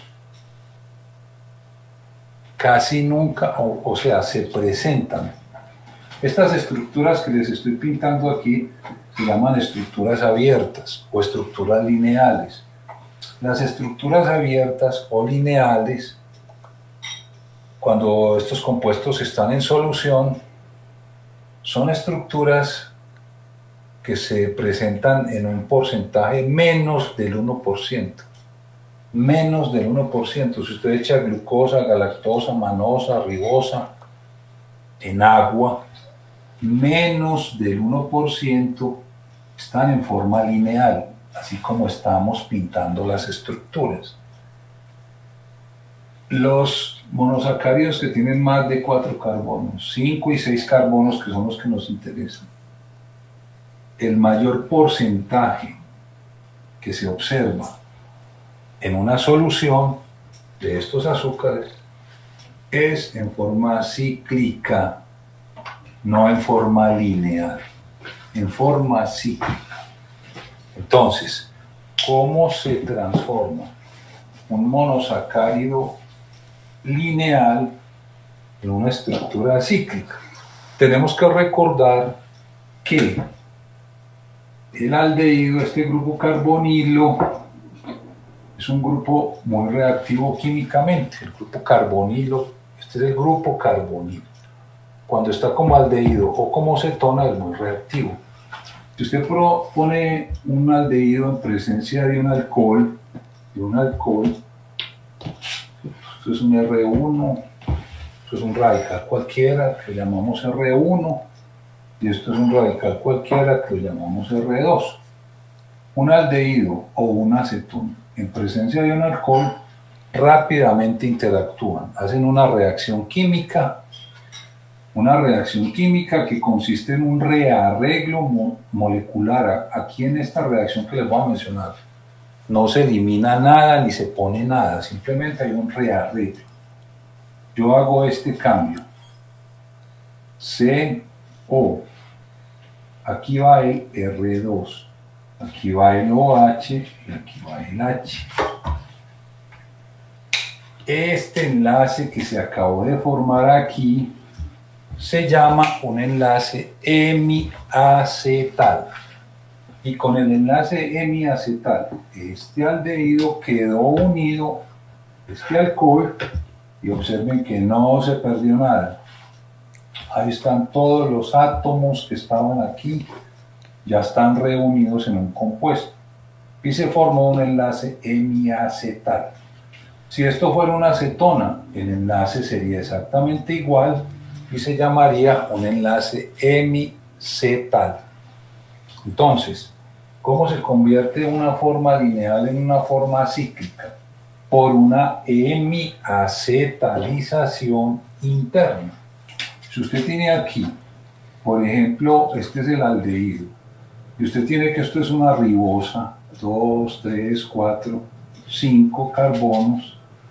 casi nunca, o sea, se presentan. Estas estructuras que les estoy pintando aquí se llaman estructuras abiertas o estructuras lineales. Las estructuras abiertas o lineales, cuando estos compuestos están en solución, son estructuras que se presentan en un porcentaje menos del 1%. Menos del 1%. Si usted echa glucosa, galactosa, manosa, ribosa en agua, menos del 1% están en forma lineal, así como estamos pintando las estructuras. Los monosacáridos que tienen más de 4 carbonos, 5 y 6 carbonos, que son los que nos interesan, el mayor porcentaje que se observa en una solución de estos azúcares es en forma cíclica, no en forma lineal, en forma cíclica. Entonces, ¿cómo se transforma un monosacárido lineal en una estructura cíclica? Tenemos que recordar que el aldehído, este grupo carbonilo, es un grupo muy reactivo químicamente. El grupo carbonilo, este es el grupo carbonilo. Cuando está como aldehído o como cetona es muy reactivo. Si usted pone un aldehído en presencia de un alcohol, esto es un R1, esto es un radical cualquiera que llamamos R1, y esto es un radical cualquiera que lo llamamos R2. Un aldehído o una acetona en presencia de un alcohol rápidamente interactúan, hacen una reacción química que consiste en un rearreglo molecular. Aquí en esta reacción que les voy a mencionar, no se elimina nada ni se pone nada, simplemente hay un rearreglo. Yo hago este cambio, CO, aquí va el R2, aquí va el OH y aquí va el H. Este enlace que se acabó de formar aquí se llama un enlace hemiacetal. Y con el enlace hemiacetal, este aldehído quedó unido a este alcohol, y observen que no se perdió nada. Ahí están todos los átomos que estaban aquí, ya están reunidos en un compuesto. Y se formó un enlace hemiacetal. Si esto fuera una acetona, el enlace sería exactamente igual y se llamaría un enlace hemicetal. Entonces, ¿cómo se convierte una forma lineal en una forma cíclica? Por una hemiacetalización interna. Si usted tiene aquí, por ejemplo, este es el aldehído, y usted tiene que esto es una ribosa, 2, 3, 4, 5 carbonos.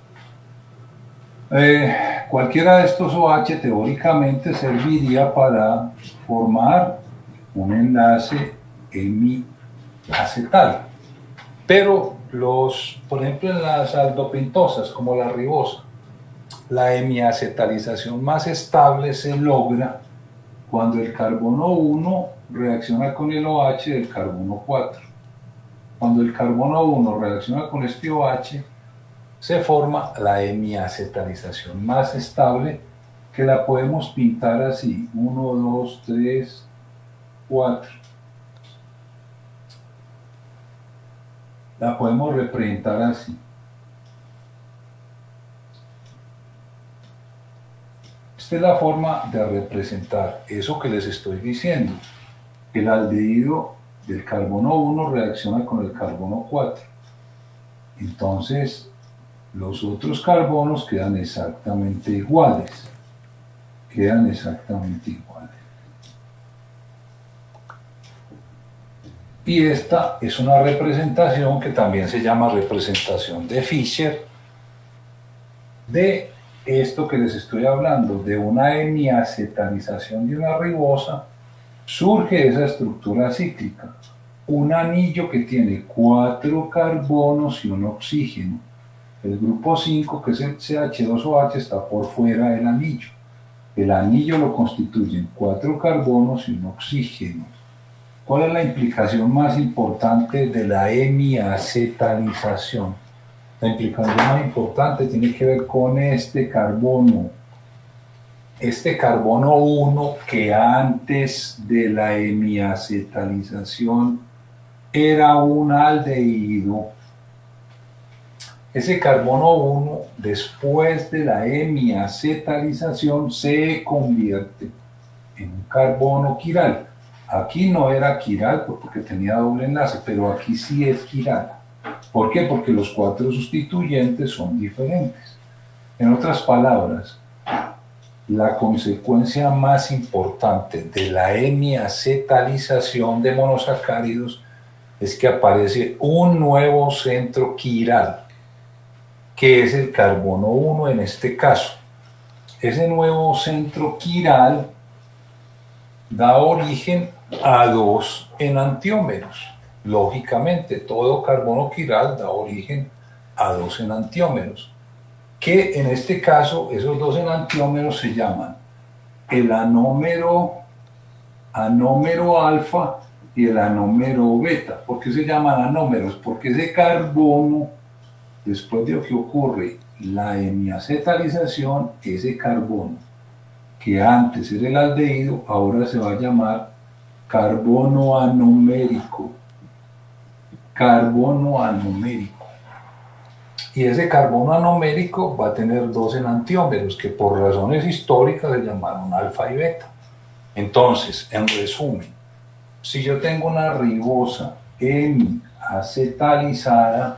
Cualquiera de estos OH teóricamente serviría para formar un enlace hemiacetal. Pero por ejemplo, en las aldopentosas, como la ribosa, la hemiacetalización más estable se logra cuando el carbono 1 reacciona con el OH del carbono 4. Cuando el carbono 1 reacciona con este OH, se forma la hemiacetalización más estable, que la podemos pintar así: 1, 2, 3, 4. La podemos representar así. Esta es la forma de representar eso que les estoy diciendo. El aldehído del carbono 1 reacciona con el carbono 4. Entonces, los otros carbonos quedan exactamente iguales. Quedan exactamente iguales. Y esta es una representación que también se llama representación de Fischer, de esto que les estoy hablando, de una hemiacetalización de una ribosa, surge esa estructura cíclica. Un anillo que tiene 4 carbonos y un oxígeno. El grupo 5, que es el CH2OH, está por fuera del anillo. El anillo lo constituyen 4 carbonos y un oxígeno. ¿Cuál es la implicación más importante de la hemiacetalización? La implicación más importante tiene que ver con este carbono. Este carbono 1 que antes de la hemiacetalización era un aldehído. Ese carbono 1 después de la hemiacetalización se convierte en un carbono quiral. Aquí no era quiral porque tenía doble enlace, pero aquí sí es quiral. ¿Por qué? Porque los 4 sustituyentes son diferentes. En otras palabras, la consecuencia más importante de la hemiacetalización de monosacáridos es que aparece un nuevo centro quiral, que es el carbono 1 en este caso. Ese nuevo centro quiral da origen a 2 enantiómeros. Lógicamente, todo carbono quiral da origen a 2 enantiómeros, que en este caso, esos 2 enantiómeros se llaman el anómero alfa y el anómero beta. ¿Por qué se llaman anómeros? Porque ese carbono, después de que ocurre la hemiacetalización, ese carbono, que antes era el aldehído, ahora se va a llamar carbono anomérico. Carbono anomérico. Y ese carbono anomérico va a tener 2 enantiómeros que por razones históricas se llamaron alfa y beta. Entonces, en resumen, si yo tengo una ribosa hemiacetalizada,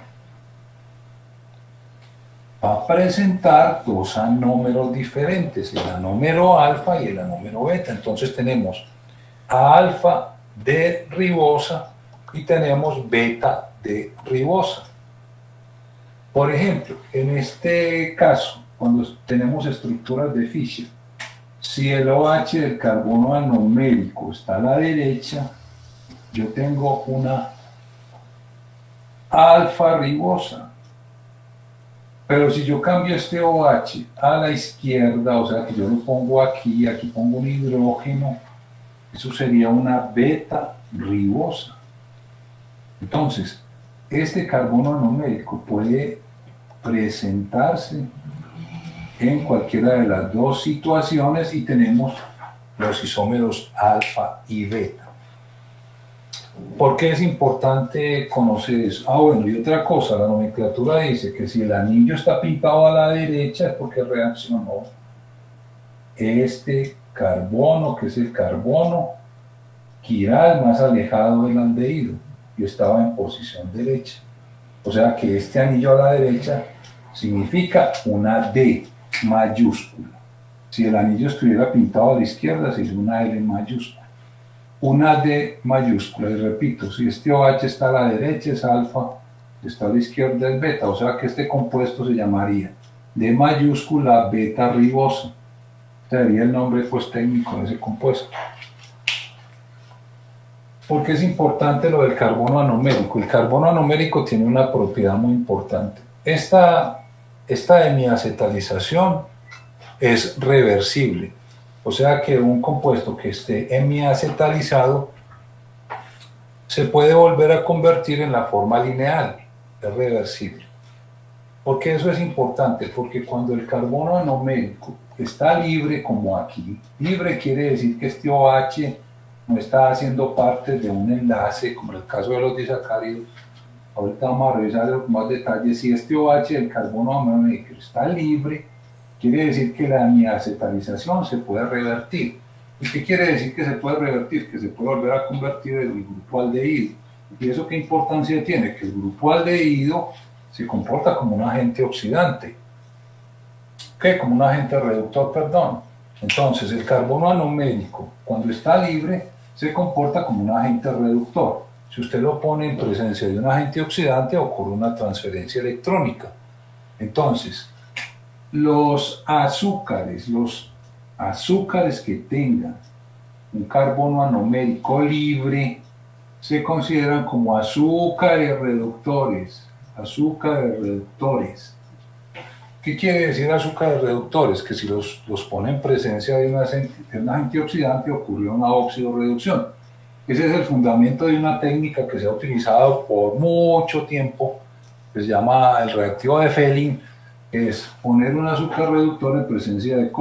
va a presentar 2 anómeros diferentes, el anómero alfa y el anómero beta. Entonces tenemos alfa de ribosa y tenemos beta de ribosa. Por ejemplo, en este caso, cuando tenemos estructuras de Fischer, si el OH del carbono anomérico está a la derecha, yo tengo una alfa ribosa. Pero si yo cambio este OH a la izquierda, o sea que yo lo pongo aquí, aquí pongo un hidrógeno, eso sería una beta ribosa. Entonces, este carbono anomérico puede presentarse en cualquiera de las 2 situaciones y tenemos los isómeros alfa y beta. ¿Por qué es importante conocer eso? Bueno, y otra cosa, la nomenclatura dice que si el anillo está pintado a la derecha es porque reaccionó este carbono, que es el carbono quiral más alejado del aldehído, y estaba en posición derecha. O sea que este anillo a la derecha significa una D mayúscula. Si el anillo estuviera pintado a la izquierda, sería una L mayúscula. Una D mayúscula, y repito, si este OH está a la derecha es alfa, está a la izquierda es beta, o sea que este compuesto se llamaría D mayúscula beta ribosa. Este sería el nombre pues técnico de ese compuesto. ¿Por qué es importante lo del carbono anomérico? El carbono anomérico tiene una propiedad muy importante. Esta hemiacetalización es reversible. O sea que un compuesto que esté hemiacetalizado se puede volver a convertir en la forma lineal, es reversible. ¿Por qué eso es importante? Porque cuando el carbono anomérico está libre, como aquí, libre quiere decir que este OH no está haciendo parte de un enlace, como en el caso de los disacáridos. Ahorita vamos a revisar con más detalles. Si este OH del carbono anomérico está libre, quiere decir que la diacetalización se puede revertir. ¿Y qué quiere decir que se puede revertir? Que se puede volver a convertir en el grupo aldehído. ¿Y eso qué importancia tiene? Que el grupo aldehído se comporta como un agente oxidante. ¿Qué? Como un agente reductor, perdón. Entonces, el carbono anomérico, cuando está libre, se comporta como un agente reductor. Si usted lo pone en presencia de un agente oxidante, ocurre una transferencia electrónica. Entonces, los azúcares que tengan un carbono anomérico libre se consideran como azúcares reductores. Azúcares reductores. ¿Qué quiere decir azúcares reductores? Que si los pone en presencia de un antioxidante ocurre una oxidorreducción. Ese es el fundamento de una técnica que se ha utilizado por mucho tiempo, que se llama el reactivo de Fehling, que es poner un azúcar reductor en presencia de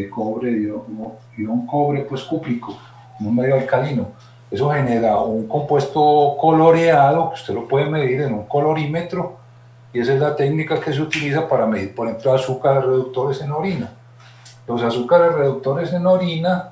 ion cobre pues cúprico, en un medio alcalino. Eso genera un compuesto coloreado, que usted lo puede medir en un colorímetro, y esa es la técnica que se utiliza para medir, por ejemplo, azúcares reductores en orina. Los azúcares reductores en orina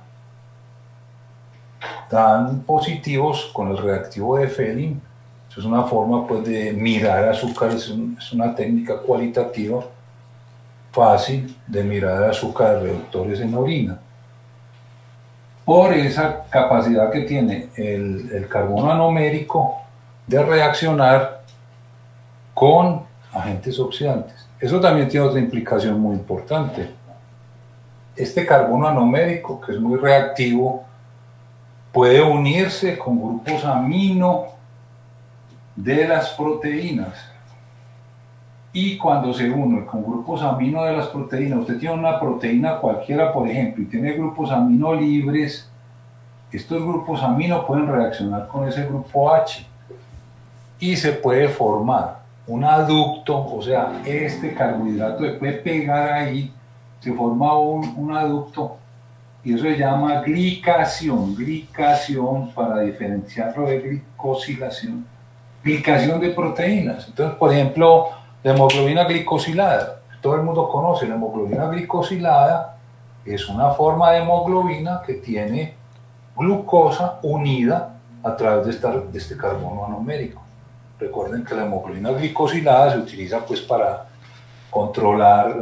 dan positivos con el reactivo de Fehling. Eso es una forma pues, de mirar azúcares, es una técnica cualitativa fácil de mirar azúcares reductores en orina. Por esa capacidad que tiene el carbono anomérico de reaccionar con agentes oxidantes. Eso también tiene otra implicación muy importante. Este carbono anomérico, que es muy reactivo, puede unirse con grupos amino de las proteínas. Y cuando se une con grupos amino de las proteínas, usted tiene una proteína cualquiera, por ejemplo, y tiene grupos amino libres, estos grupos amino pueden reaccionar con ese grupo H y se puede formar un aducto, o sea, este carbohidrato se puede pegar ahí, se forma un aducto y eso se llama glicación para diferenciarlo de glicosilación, glicación de proteínas. Entonces, por ejemplo, la hemoglobina glicosilada, todo el mundo conoce, la hemoglobina glicosilada es una forma de hemoglobina que tiene glucosa unida a través de este carbono anomérico. Recuerden que la hemoglobina glicosilada se utiliza pues para controlar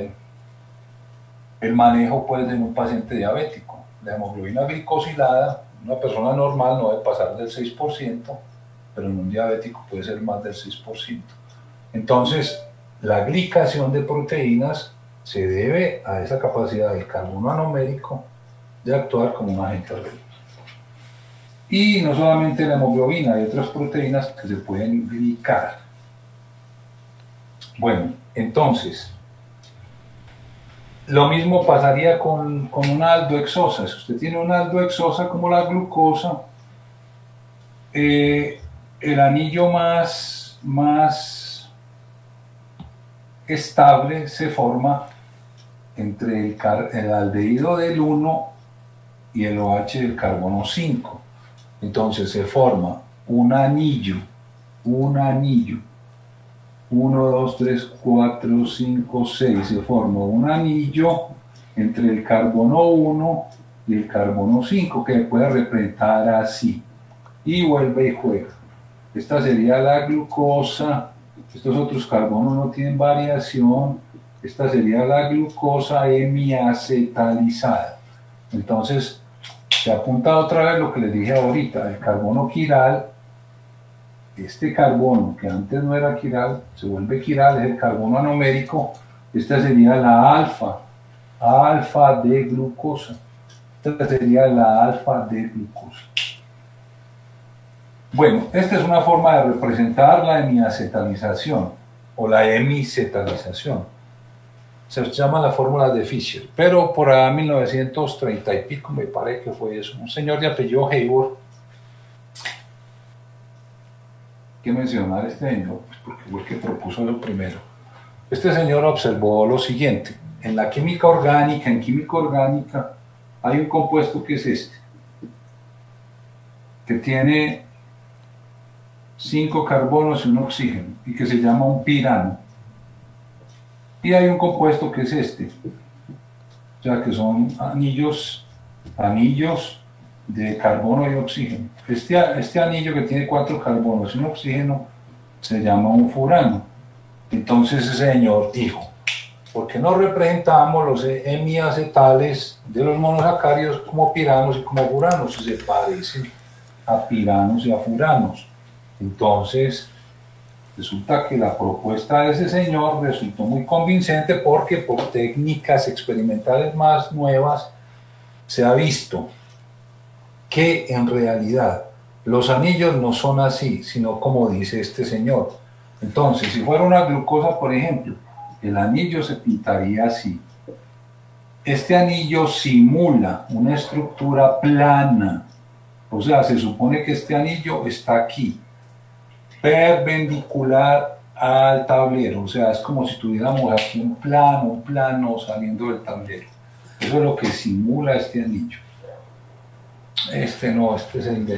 el manejo pues de un paciente diabético. La hemoglobina glicosilada, una persona normal no debe pasar del 6%, pero en un diabético puede ser más del 6%. Entonces, la glicación de proteínas se debe a esa capacidad del carbono anomérico de actuar como un agente reductor. Y no solamente la hemoglobina, hay otras proteínas que se pueden glicar. Bueno, entonces, lo mismo pasaría con una aldohexosa. Si usted tiene una aldohexosa como la glucosa, el anillo más estable se forma entre el aldehído del 1 y el OH del carbono 5. Entonces se forma un anillo, 1, 2, 3, 4, 5, 6, se forma un anillo entre el carbono 1 y el carbono 5, que puede representar así, y vuelve y juega. Esta sería la glucosa, estos otros carbonos no tienen variación, esta sería la glucosa hemiacetalizada. Entonces, se apunta otra vez lo que les dije ahorita, el carbono quiral, este carbono que antes no era quiral, se vuelve quiral, es el carbono anomérico, esta sería la alfa de glucosa, esta sería la alfa de glucosa. Bueno, esta es una forma de representar la hemiacetalización o la hemicetalización. Se llama la fórmula de Fischer, pero por ahí 1930 y pico me parece que fue eso, un señor de apellido Hayward, que mencionar este señor, pues porque fue el que propuso lo primero. Este señor observó lo siguiente: en la química orgánica, hay un compuesto que es este, que tiene 5 carbonos y un oxígeno, y que se llama un pirano. Y hay un compuesto que es este, o sea que son anillos de carbono y oxígeno. Este anillo que tiene 4 carbonos y un oxígeno se llama un furano. Entonces ese señor dijo, ¿por qué no representamos los hemiacetales de los monosacáridos como piranos y como furanos? Si se parecen a piranos y a furanos. Entonces resulta que la propuesta de ese señor resultó muy convincente porque por técnicas experimentales más nuevas se ha visto que en realidad los anillos no son así, sino como dice este señor. Entonces, si fuera una glucosa, por ejemplo, el anillo se pintaría así. Este anillo simula una estructura plana, o sea, se supone que este anillo está aquí, perpendicular al tablero, o sea, es como si tuviéramos aquí un plano saliendo del tablero. Eso es lo que simula este anillo. Este no, este es el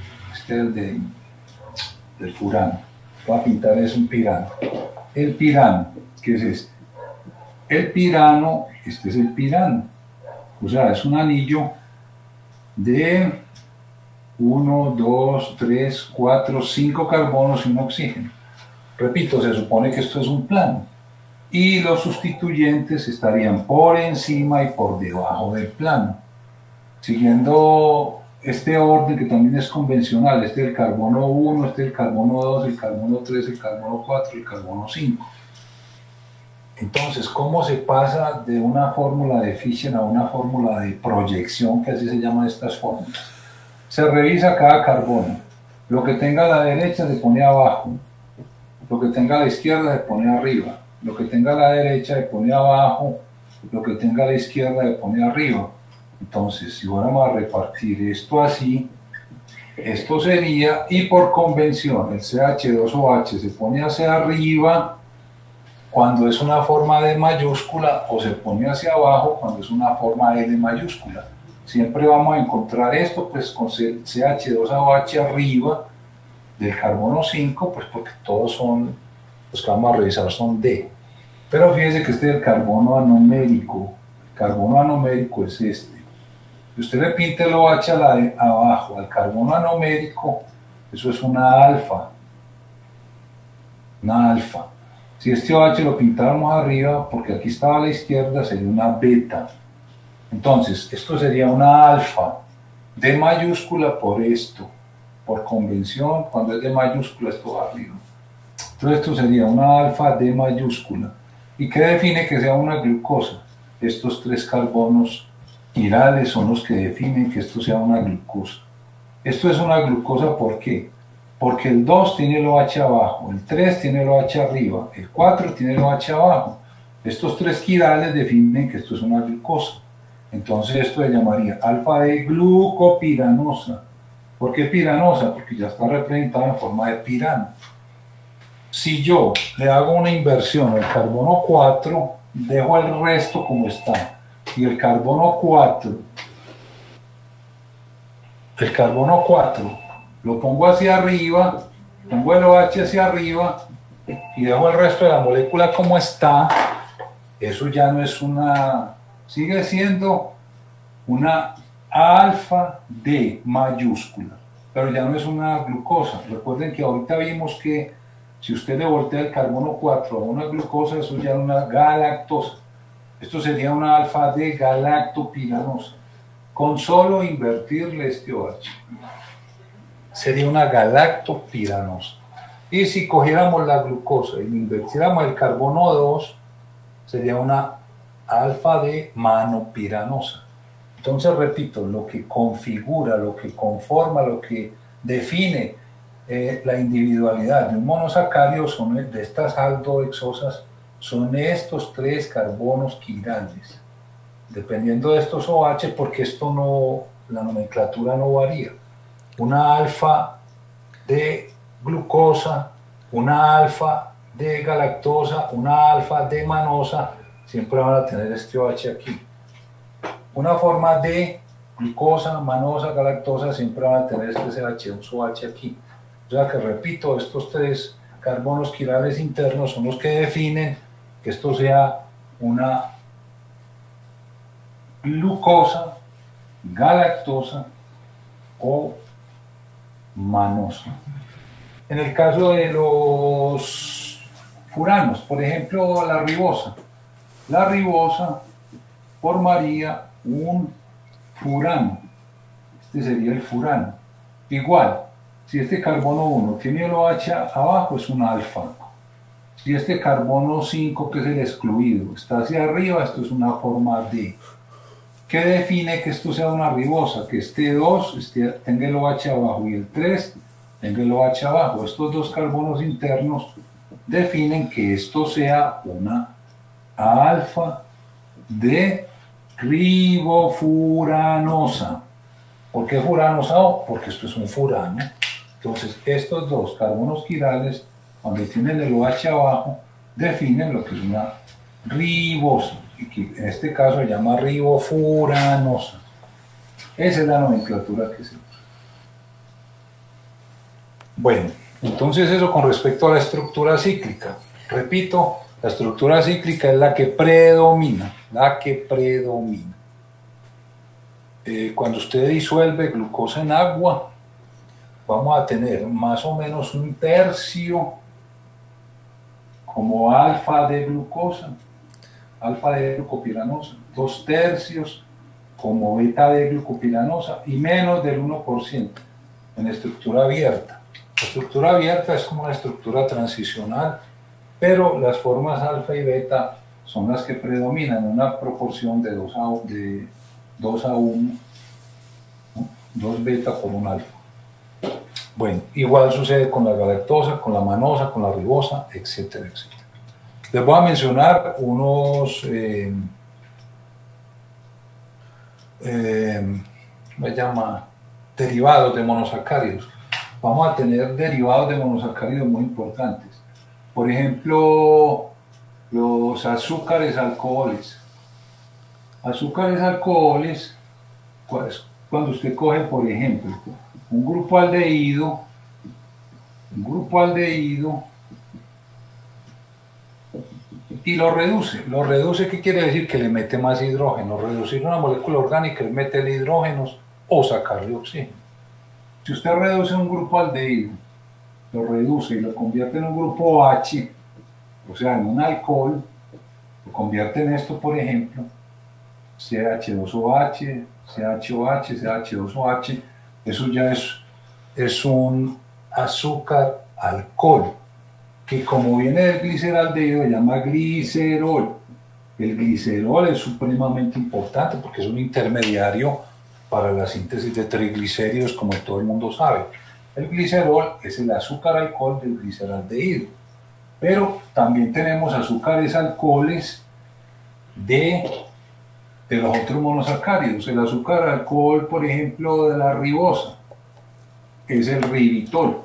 del furano. Voy a pintar es un pirano. El pirano, ¿qué es este? El pirano, este es el pirano. O sea, es un anillo de 1, 2, 3, 4, 5 carbonos y un oxígeno. Repito, se supone que esto es un plano. Y los sustituyentes estarían por encima y por debajo del plano. Siguiendo este orden que también es convencional, este del carbono 1, este del carbono 2, el carbono 3, el carbono 4, el carbono 5. Entonces, ¿cómo se pasa de una fórmula de Fischer a una fórmula de proyección, que así se llaman estas fórmulas? Se revisa cada carbono. Lo que tenga a la derecha se pone abajo, lo que tenga a la izquierda se pone arriba, lo que tenga a la derecha se pone abajo, lo que tenga a la izquierda se pone arriba. Entonces, si vamos a repartir esto así, esto sería, y por convención, el CH2OH se pone hacia arriba cuando es una forma D mayúscula o se pone hacia abajo cuando es una forma L mayúscula. Siempre vamos a encontrar esto pues con CH2OH arriba del carbono 5, pues porque todos son, los que vamos a revisar son D. Pero fíjense que este es el carbono anomérico. El carbono anomérico es este. Si usted le pinta el OH abajo al carbono anomérico, eso es una alfa. Una alfa. Si este OH lo pintáramos arriba, porque aquí estaba a la izquierda, sería una beta. Entonces, esto sería una alfa. D mayúscula por esto. Por convención, cuando es D mayúscula, esto va arriba. Entonces, esto sería una alfa D mayúscula. ¿Y qué define que sea una glucosa? Estos 3 carbonos quirales son los que definen que esto sea una glucosa. Esto es una glucosa, ¿por qué? Porque el 2 tiene el OH abajo, el 3 tiene el OH arriba, el 4 tiene el OH abajo. Estos 3 quirales definen que esto es una glucosa. Entonces esto se llamaría alfa de glucopiranosa. ¿Por qué piranosa? Porque ya está representada en forma de pirano. Si yo le hago una inversión al carbono 4, dejo el resto como está. Y el carbono 4 lo pongo hacia arriba, pongo el OH hacia arriba y dejo el resto de la molécula como está. Eso ya no es una, sigue siendo una alfa D mayúscula, pero ya no es una glucosa. Recuerden que ahorita vimos que si usted le voltea el carbono 4 a una glucosa, eso ya es una galactosa. Esto sería una alfa D galactopiranosa. Con solo invertirle este OH, sería una galactopiranosa. Y si cogiéramos la glucosa y le invirtiéramos el carbono 2, sería una alfa D manopiranosa. Entonces, repito, lo que configura, lo que conforma, lo que define la individualidad de un monosacárido son de estas aldehexosas, son estos 3 carbonos quirales. Dependiendo de estos OH, porque esto no, la nomenclatura no varía. Una alfa de glucosa, una alfa de galactosa, una alfa de manosa, siempre van a tener este OH aquí. Una forma de glucosa, manosa, galactosa, siempre van a tener este CH2OH aquí. O sea que repito, estos 3 carbonos quirales internos son los que definen que esto sea una glucosa, galactosa o manosa. En el caso de los furanos, por ejemplo, la ribosa formaría un furano. Este sería el furano. Igual, si este carbono 1 tiene el OH abajo, es un alfa. Si este carbono 5, que es el excluido, está hacia arriba, esto es una forma D. ¿Qué define que esto sea una ribosa? Que este 2 tenga el OH abajo y el 3 tenga el OH abajo. Estos dos carbonos internos definen que esto sea una alfa de ribofuranosa. ¿Por qué furanosa? Porque esto es un furano. Entonces, estos dos carbonos quirales, cuando tienen el OH abajo, definen lo que es una ribosa, y que en este caso se llama ribofuranosa. Esa es la nomenclatura que se usa. Bueno, entonces eso con respecto a la estructura cíclica. Repito, la estructura cíclica es la que predomina, cuando usted disuelve glucosa en agua, vamos a tener más o menos un tercio como alfa de glucosa, alfa de glucopiranosa, 2/3 como beta de glucopiranosa y menos del 1% en estructura abierta. La estructura abierta es como una estructura transicional, pero las formas alfa y beta son las que predominan, una proporción de 2 a 1, ¿no? 2 beta por 1 alfa. Bueno, igual sucede con la galactosa, con la manosa, con la ribosa, etcétera, etcétera. Les voy a mencionar unos derivados de monosacáridos. Vamos a tener derivados de monosacáridos muy importantes. Por ejemplo, los azúcares alcoholes. Azúcares alcoholes, pues, cuando usted coge, por ejemplo, un grupo aldehído y lo reduce. Lo reduce, ¿qué quiere decir? Que le mete más hidrógeno. Reducir una molécula orgánica es meterle hidrógenos o sacarle oxígeno. Si usted reduce un grupo aldehído, lo reduce y lo convierte en un grupo OH, o sea, en un alcohol, lo convierte en esto, por ejemplo, CH2OH, CHOH, CH2OH, eso ya es un azúcar alcohol, que como viene del gliceraldehído se llama glicerol. El glicerol es supremamente importante porque es un intermediario para la síntesis de triglicéridos, como todo el mundo sabe. El glicerol es el azúcar alcohol del gliceraldehído. Pero también tenemos azúcares alcoholes de los otros monosacáridos. El azúcar alcohol, por ejemplo, de la ribosa es el ribitol.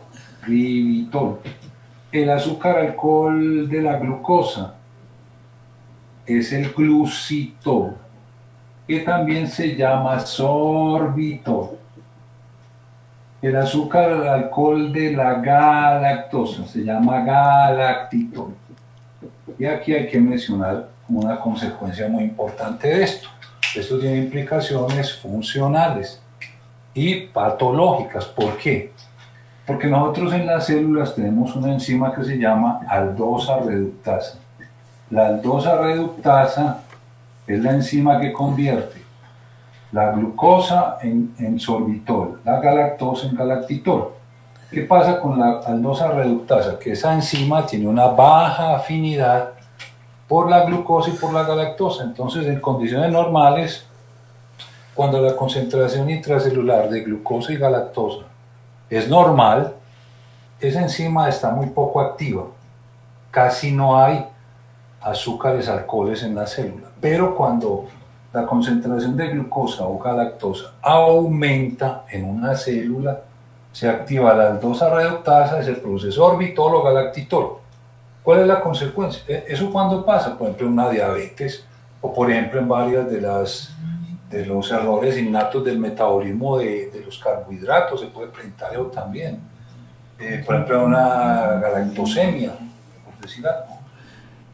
El azúcar alcohol de la glucosa es el glucitol, que también se llama sorbitol. El azúcar alcohol de la galactosa se llama galactitol. Y aquí hay que mencionar una consecuencia muy importante de esto. Esto tiene implicaciones funcionales y patológicas. ¿Por qué? Porque nosotros en las células tenemos una enzima que se llama aldosa reductasa. La aldosa reductasa es la enzima que convierte la glucosa en sorbitol, la galactosa en galactitol. ¿Qué pasa con la aldosa reductasa? Que esa enzima tiene una baja afinidad por la glucosa y por la galactosa. Entonces, en condiciones normales, cuando la concentración intracelular de glucosa y galactosa es normal, esa enzima está muy poco activa. Casi no hay azúcares alcoholes en la célula. Pero cuando la concentración de glucosa o galactosa aumenta en una célula, se activa la aldosa reductasa, se produce sorbitol o galactitol. ¿Cuál es la consecuencia? ¿Eso cuándo pasa? Por ejemplo, en una diabetes o por ejemplo en varias de los errores innatos del metabolismo de los carbohidratos, se puede presentar eso también. Por ejemplo, en una galactosemia, por decir algo.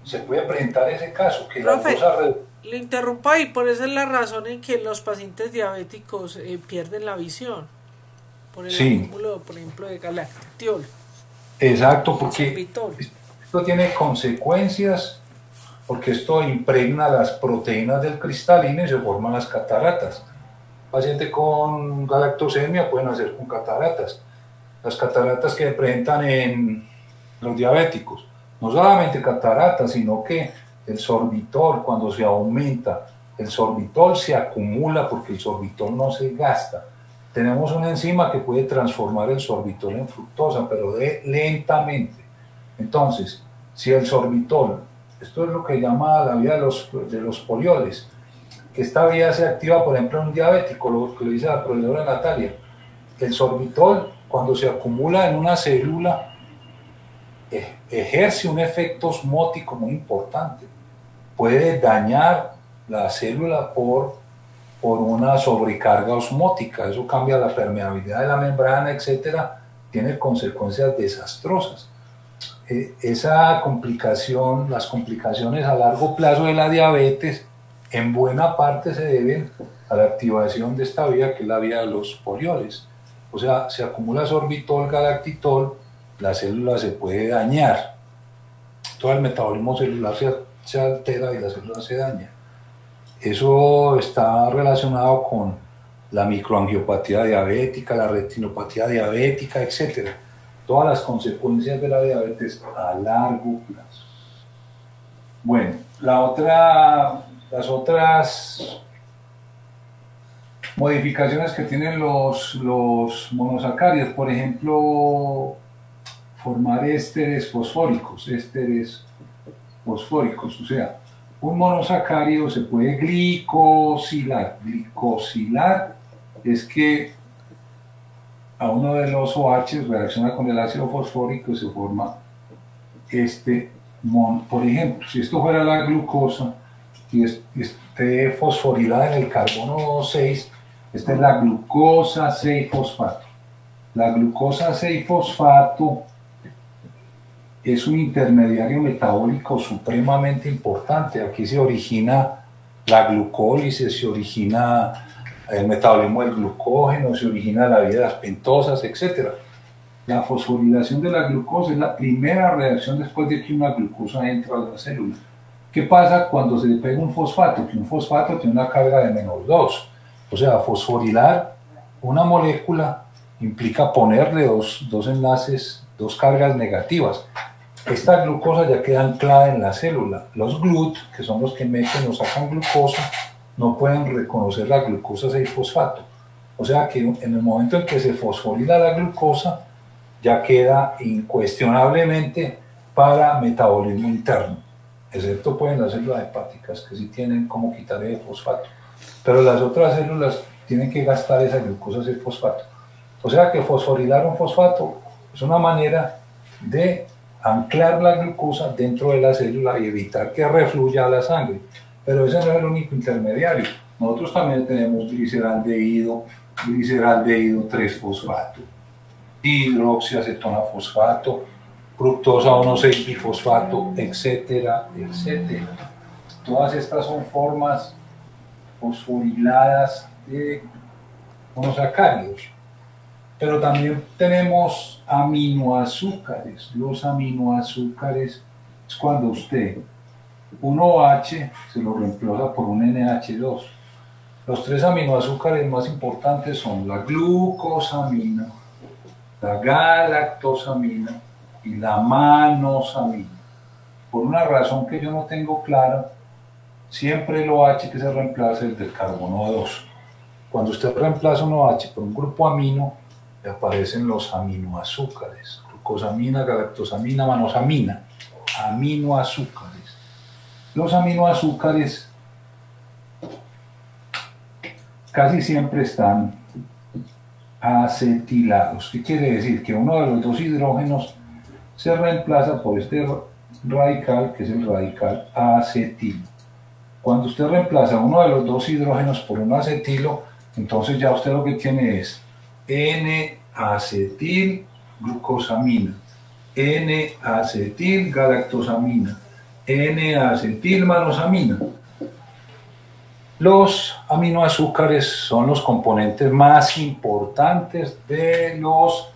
se puede presentar ese caso, que la Profe, glucosa le interrumpo ahí, por esa es la razón en que los pacientes diabéticos pierden la visión, por el sí, acúmulo, por ejemplo, de galactiol exacto, y porque sorbitol. esto tiene consecuencias, porque esto impregna las proteínas del cristalino y se forman las cataratas. Paciente con galactosemia pueden hacer con cataratas. Las cataratas que se presentan en los diabéticos, no solamente cataratas, sino que el sorbitol, cuando se aumenta, el sorbitol se acumula porque el sorbitol no se gasta. Tenemos una enzima que puede transformar el sorbitol en fructosa, pero lentamente. Entonces, si el sorbitol, esto es lo que llama la vía de los polioles, que esta vía se activa, por ejemplo, en un diabético, lo que le dice la profesora Natalia, el sorbitol, cuando se acumula en una célula, ejerce un efecto osmótico muy importante. Puede dañar la célula por una sobrecarga osmótica. Eso cambia la permeabilidad de la membrana, etcétera. Tiene consecuencias desastrosas. Esa complicación, las complicaciones a largo plazo de la diabetes, en buena parte se deben a la activación de esta vía, que es la vía de los polioles. O sea, se acumula sorbitol, galactitol, la célula se puede dañar, todo el metabolismo celular se altera y la célula se daña. Eso está relacionado con la microangiopatía diabética, la retinopatía diabética, etc. Todas las consecuencias de la diabetes a largo plazo. Bueno, las otras modificaciones que tienen los monosacáridos, por ejemplo, formar ésteres fosfóricos, o sea, un monosacárido se puede glicosilar. Glicosilar es que a uno de los OH reacciona con el ácido fosfórico y se forma por ejemplo, si esto fuera la glucosa y esté fosforilada en el carbono 6, esta es la glucosa 6-fosfato. La glucosa 6-fosfato es un intermediario metabólico supremamente importante. Aquí se origina la glucólisis, se origina el metabolismo del glucógeno, se origina la vida de las pentosas, etc. La fosforilación de la glucosa es la primera reacción después de que una glucosa entra a la célula. ¿Qué pasa cuando se le pega un fosfato? Que un fosfato tiene una carga de -2. O sea, fosforilar una molécula implica ponerle dos enlaces, dos cargas negativas. Esta glucosa ya queda anclada en la célula. Los GLUT, que son los que meten o sacan glucosa, no pueden reconocer la glucosa 6-fosfato. O sea que en el momento en que se fosforila la glucosa, ya queda incuestionablemente para metabolismo interno, excepto pues en las células hepáticas, que sí tienen como quitar el fosfato. Pero las otras células tienen que gastar esa glucosa 6-fosfato. O sea que fosforilar un fosfato es una manera de anclar la glucosa dentro de la célula y evitar que refluya a la sangre. Pero ese no es el único intermediario. Nosotros también tenemos gliceraldehído 3-fosfato, hidroxiacetona-fosfato, fructosa 1,6-bifosfato, etcétera, etcétera. Todas estas son formas fosforiladas de monosacáridos. Pero también tenemos aminoazúcares. Los aminoazúcares es cuando usted un OH se lo reemplaza por un NH2. Los tres aminoazúcares más importantes son la glucosamina, la galactosamina y la manosamina. Por una razón que yo no tengo clara, siempre el OH que se reemplaza es el del carbono 2. Cuando usted reemplaza un OH por un grupo amino, le aparecen los aminoazúcares: glucosamina, galactosamina, manosamina, aminoazúcares. Los aminoazúcares casi siempre están acetilados. ¿Qué quiere decir? Que uno de los dos hidrógenos se reemplaza por este radical, que es el radical acetilo. Cuando usted reemplaza uno de los dos hidrógenos por un acetilo, entonces ya usted lo que tiene es N-acetil glucosamina, N-acetil galactosamina, N-acetilmanosamina. Los aminoazúcares son los componentes más importantes de los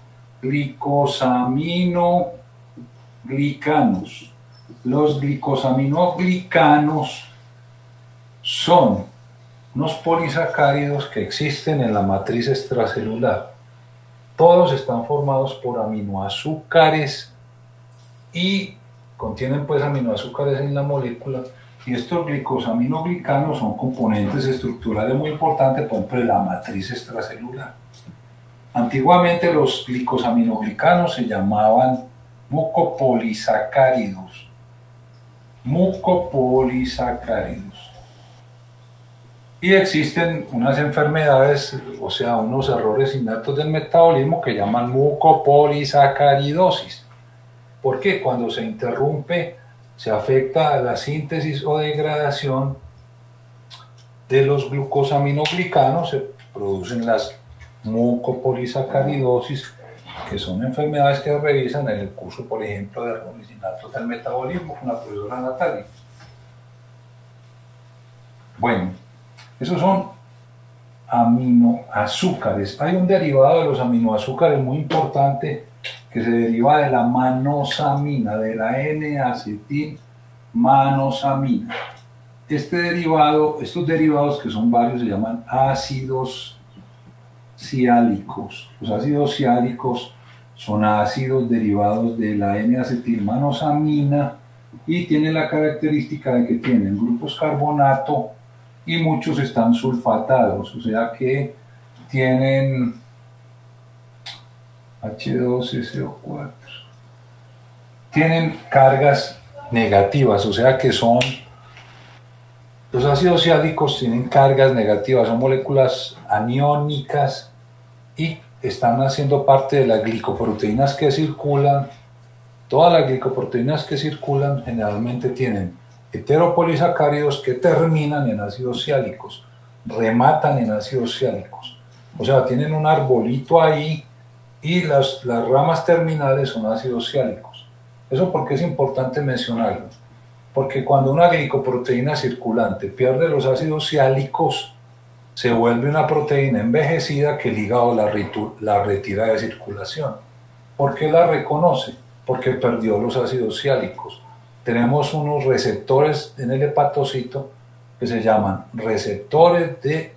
glicosaminoglicanos. Los glicosaminoglicanos son unos polisacáridos que existen en la matriz extracelular. Todos están formados por aminoazúcares y contienen pues aminoazúcares en la molécula, y estos glicosaminoglicanos son componentes estructurales muy importantes, por ejemplo, de la matriz extracelular. Antiguamente los glicosaminoglicanos se llamaban mucopolisacáridos. Mucopolisacáridos. Y existen unas enfermedades, o sea, unos errores innatos del metabolismo que llaman mucopolisacaridosis. Porque cuando se interrumpe, se afecta a la síntesis o degradación de los glucosaminoglicanos, se producen las mucopolisacaridosis, que son enfermedades que revisan en el curso, por ejemplo, de errores innatos del metabolismo con la profesora Natalia. Bueno, esos son aminoazúcares. Hay un derivado de los aminoazúcares muy importante que se deriva de la manosamina, de la N-acetilmanosamina. Estos derivados, que son varios, se llaman ácidos siálicos. Los ácidos siálicos son ácidos derivados de la N-acetilmanosamina y tienen la característica de que tienen grupos carbonato y muchos están sulfatados, o sea que tienen H2SO4. Tienen cargas negativas, o sea que son, los ácidos siálicos tienen cargas negativas, son moléculas aniónicas y están haciendo parte de las glicoproteínas que circulan. Todas las glicoproteínas que circulan generalmente tienen heteropolisacáridos que terminan en ácidos siálicos, rematan en ácidos siálicos. O sea, tienen un arbolito ahí y las ramas terminales son ácidos siálicos. ¿Eso por qué es importante mencionarlo? Porque cuando una glicoproteína circulante pierde los ácidos siálicos, se vuelve una proteína envejecida que el hígado la retira de circulación. ¿Por qué la reconoce? Porque perdió los ácidos siálicos. Tenemos unos receptores en el hepatocito que se llaman receptores de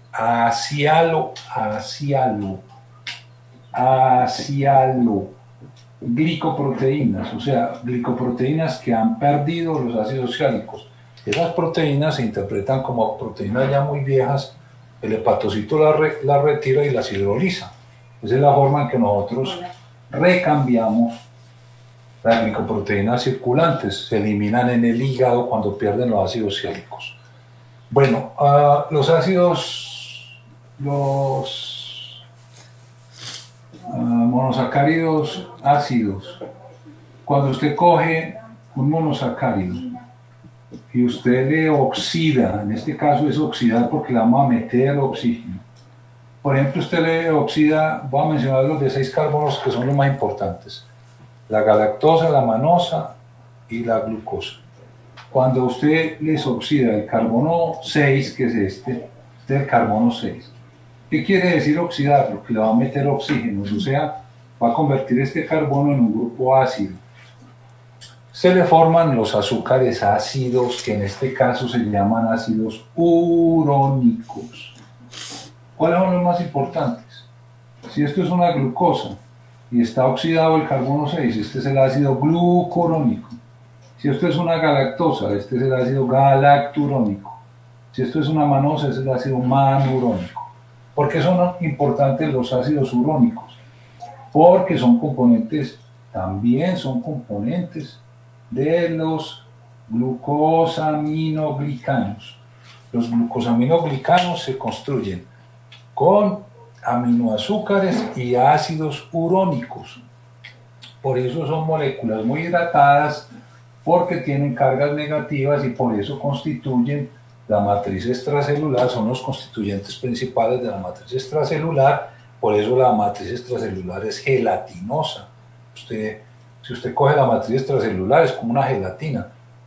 glicoproteínas, o sea, glicoproteínas que han perdido los ácidos siálicos. Esas proteínas se interpretan como proteínas ya muy viejas, el hepatocito las retira y las hidroliza. Esa es la forma en que nosotros recambiamos las glicoproteínas circulantes, se eliminan en el hígado cuando pierden los ácidos siálicos. Bueno, los monosacáridos ácidos, cuando usted coge un monosacárido y usted le oxida, en este caso es oxidar porque le vamos a meter oxígeno. Por ejemplo, usted le oxida, voy a mencionar los de 6 carbonos que son los más importantes: la galactosa, la manosa y la glucosa. Cuando usted les oxida el carbono 6, que es este es el carbono 6. ¿Qué quiere decir oxidarlo? Que le va a meter oxígenos, o sea, va a convertir este carbono en un grupo ácido. Se le forman los azúcares ácidos, que en este caso se llaman ácidos urónicos. ¿Cuáles son los más importantes? Si esto es una glucosa y está oxidado el carbono 6, este es el ácido glucurónico. Si esto es una galactosa, este es el ácido galacturónico. Si esto es una manosa, es el ácido manurónico. ¿Por qué son importantes los ácidos urónicos? Porque son componentes, también son componentes de los glucosaminoglicanos. Los glucosaminoglicanos se construyen con aminoazúcares y ácidos urónicos. Por eso son moléculas muy hidratadas, porque tienen cargas negativas y por eso constituyen la matriz extracelular, son los constituyentes principales de la matriz extracelular. Por eso la matriz extracelular es gelatinosa. Si usted coge la matriz extracelular, es como una gelatina.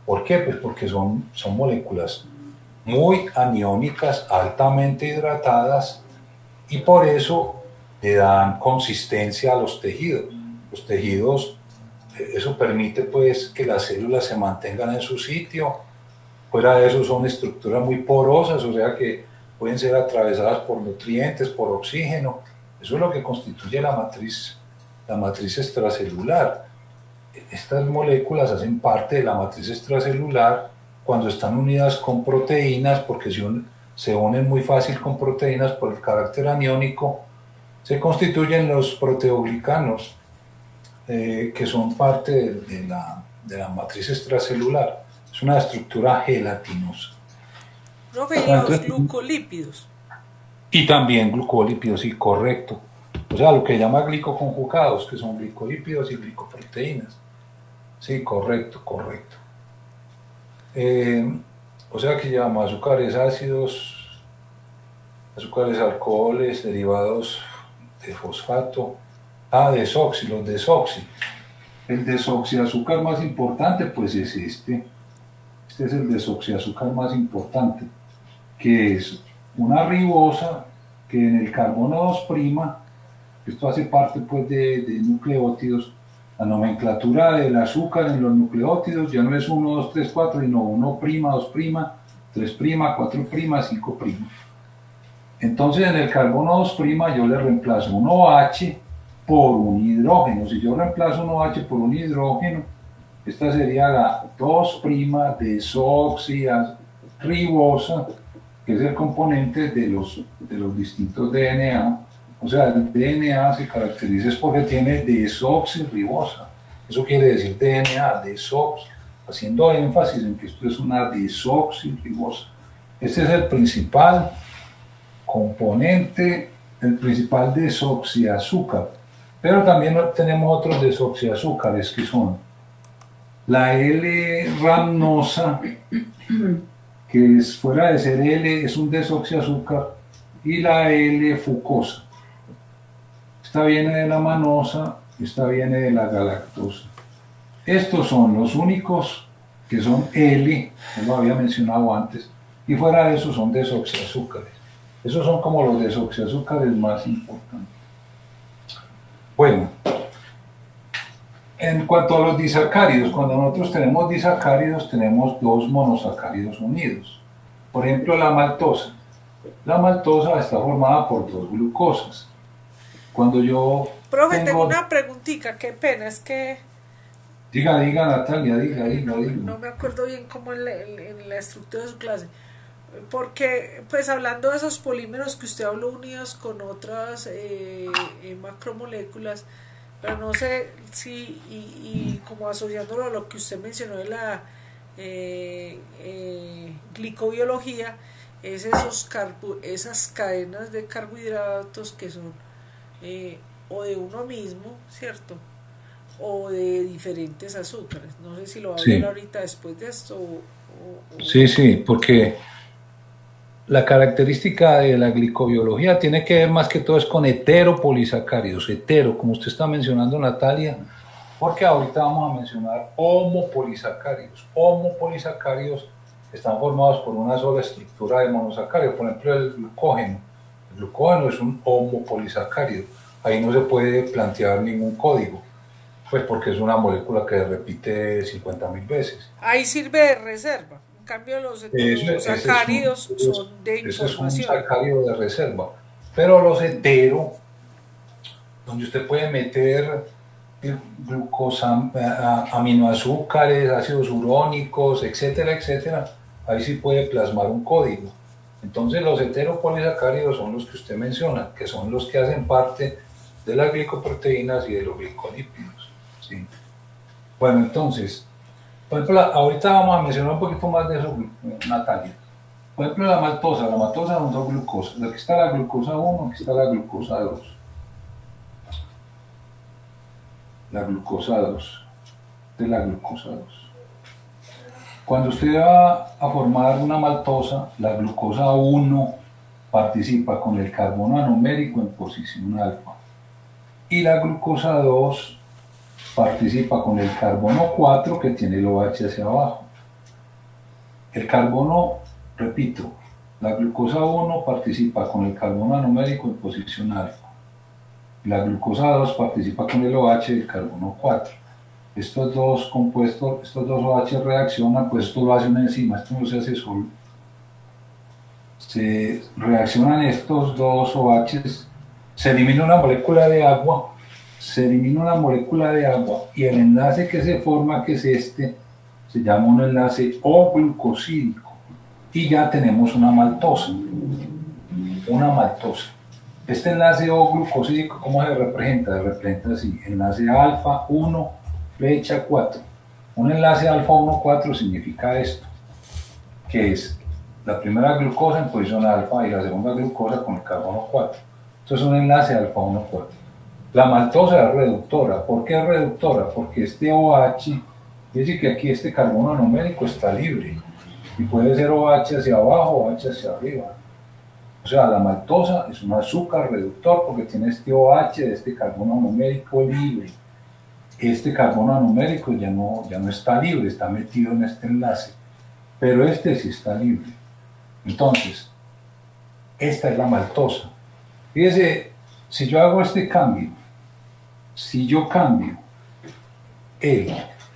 ¿Por qué? Pues porque son moléculas muy aniónicas, altamente hidratadas, y por eso le dan consistencia a los tejidos. Los tejidos, eso permite pues que las células se mantengan en su sitio. Fuera de eso son estructuras muy porosas, o sea que pueden ser atravesadas por nutrientes, por oxígeno. Eso es lo que constituye la matriz extracelular. Estas moléculas hacen parte de la matriz extracelular cuando están unidas con proteínas, porque se unen muy fácil con proteínas por el carácter aniónico, se constituyen los proteoglicanos, que son parte de la matriz extracelular. Es una estructura gelatinosa. Profe, y los glucolípidos. Y también glucolípidos, sí, correcto. O sea, lo que llama glicoconjugados, que son glicolípidos y glicoproteínas. Sí, correcto. O sea que llama azúcares ácidos, azúcares alcoholes, derivados de fosfato. Desoxi, los desoxi. El desoxiazúcar más importante, pues es este. Este es el desoxiazúcar más importante, que es una ribosa que en el carbono 2', esto hace parte pues de nucleótidos. La nomenclatura del azúcar en los nucleótidos ya no es 1, 2, 3, 4, sino 1', 2', 3', 4', 5'. Entonces en el carbono 2' yo le reemplazo un OH por un hidrógeno. Si yo reemplazo un OH por un hidrógeno, esta sería la 2' desoxirribosa, que es el componente de los distintos DNA. O sea, el DNA se caracteriza porque tiene desoxirribosa. Eso quiere decir DNA, desoxi, haciendo énfasis en que esto es una desoxirribosa. Este es el principal componente, el principal desoxiazúcar. Pero también tenemos otros desoxiazúcares que son la L-ramnosa, que es, fuera de ser L, es un desoxiazúcar, y la L-fucosa. Esta viene de la manosa, esta viene de la galactosa. Estos son los únicos que son L, que lo había mencionado antes, y fuera de eso son desoxiazúcares. Esos son como los desoxiazúcares más importantes. Bueno, en cuanto a los disacáridos, cuando nosotros tenemos disacáridos, tenemos dos monosacáridos unidos. Por ejemplo, la maltosa. La maltosa está formada por dos glucosas. Cuando yo... Profe, tengo una preguntita, qué pena, es que... Diga, Natalia, diga. No me acuerdo bien cómo en la estructura de su clase. Porque, pues hablando de esos polímeros que usted habló unidos con otras macromoléculas, pero no sé si, y como asociándolo a lo que usted mencionó de la glicobiología, es esas cadenas de carbohidratos que son o de uno mismo, ¿cierto? O de diferentes azúcares. No sé si lo va a hablar ahorita después de esto. Sí, porque la característica de la glicobiología tiene que ver más que todo es con heteropolisacáridos, como usted está mencionando, Natalia, porque ahorita vamos a mencionar homopolisacáridos. Homopolisacáridos están formados por una sola estructura de monosacárido, por ejemplo el glucógeno. El glucógeno es un homopolisacárido, ahí no se puede plantear ningún código, pues porque es una molécula que repite 50.000 veces. Ahí sirve de reserva. En cambio, los sacáridos son de información. Eso es un sacárido de reserva. Pero los hetero, donde usted puede meter aminoazúcares, ácidos urónicos, etcétera, ahí sí puede plasmar un código. Entonces los heteropolisacáridos son los que usted menciona, que son los que hacen parte de las glicoproteínas y de los glicolípidos. ¿Sí? Bueno, entonces, por ejemplo, ahorita vamos a mencionar un poquito más de eso, Natalia. Por ejemplo, la maltosa son dos glucosas. Aquí está la glucosa 1, aquí está la glucosa 2. La glucosa 2. De la glucosa 2. Cuando usted va a formar una maltosa, la glucosa 1 participa con el carbono anomérico en posición alfa. Y la glucosa 2 participa con el carbono 4 que tiene el OH hacia abajo. El carbono, repito, la glucosa 1 participa con el carbono anomérico en posición alfa. La glucosa 2 participa con el OH del carbono 4. Estos dos compuestos, estos dos OH reaccionan, pues esto lo hace una enzima, esto no se hace solo. Se reaccionan estos dos OHs, se elimina una molécula de agua, y el enlace que se forma, que es este, se llama un enlace O-glucosídico, y ya tenemos una maltosa. Este enlace O-glucosídico, ¿cómo se representa? Se representa así: enlace alfa 1, flecha 4. Un enlace alfa 1, 4 significa esto, que es la primera glucosa en posición alfa y la segunda glucosa con el carbono 4. Esto es un enlace alfa 1, 4. La maltosa es reductora. ¿Por qué es reductora? Porque este OH, dice que aquí este carbono anomérico está libre y puede ser OH hacia abajo o OH hacia arriba. O sea, la maltosa es un azúcar reductor porque tiene este OH de este carbono anomérico libre. Este carbono anomérico ya no está libre, está metido en este enlace, pero este sí está libre. Entonces, esta es la maltosa. Fíjese, si yo hago este cambio, si yo cambio el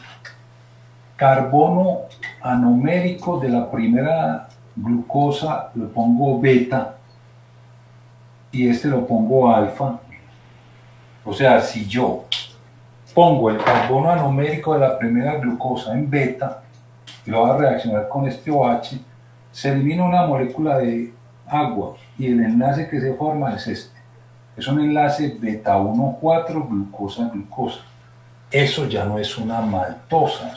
carbono anomérico de la primera glucosa, lo pongo beta, y este lo pongo alfa, o sea, si yo pongo el carbono anomérico de la primera glucosa en beta y lo voy a reaccionar con este OH, se elimina una molécula de agua y el enlace que se forma es este. Es un enlace beta 1,4 glucosa-glucosa. Eso ya no es una maltosa,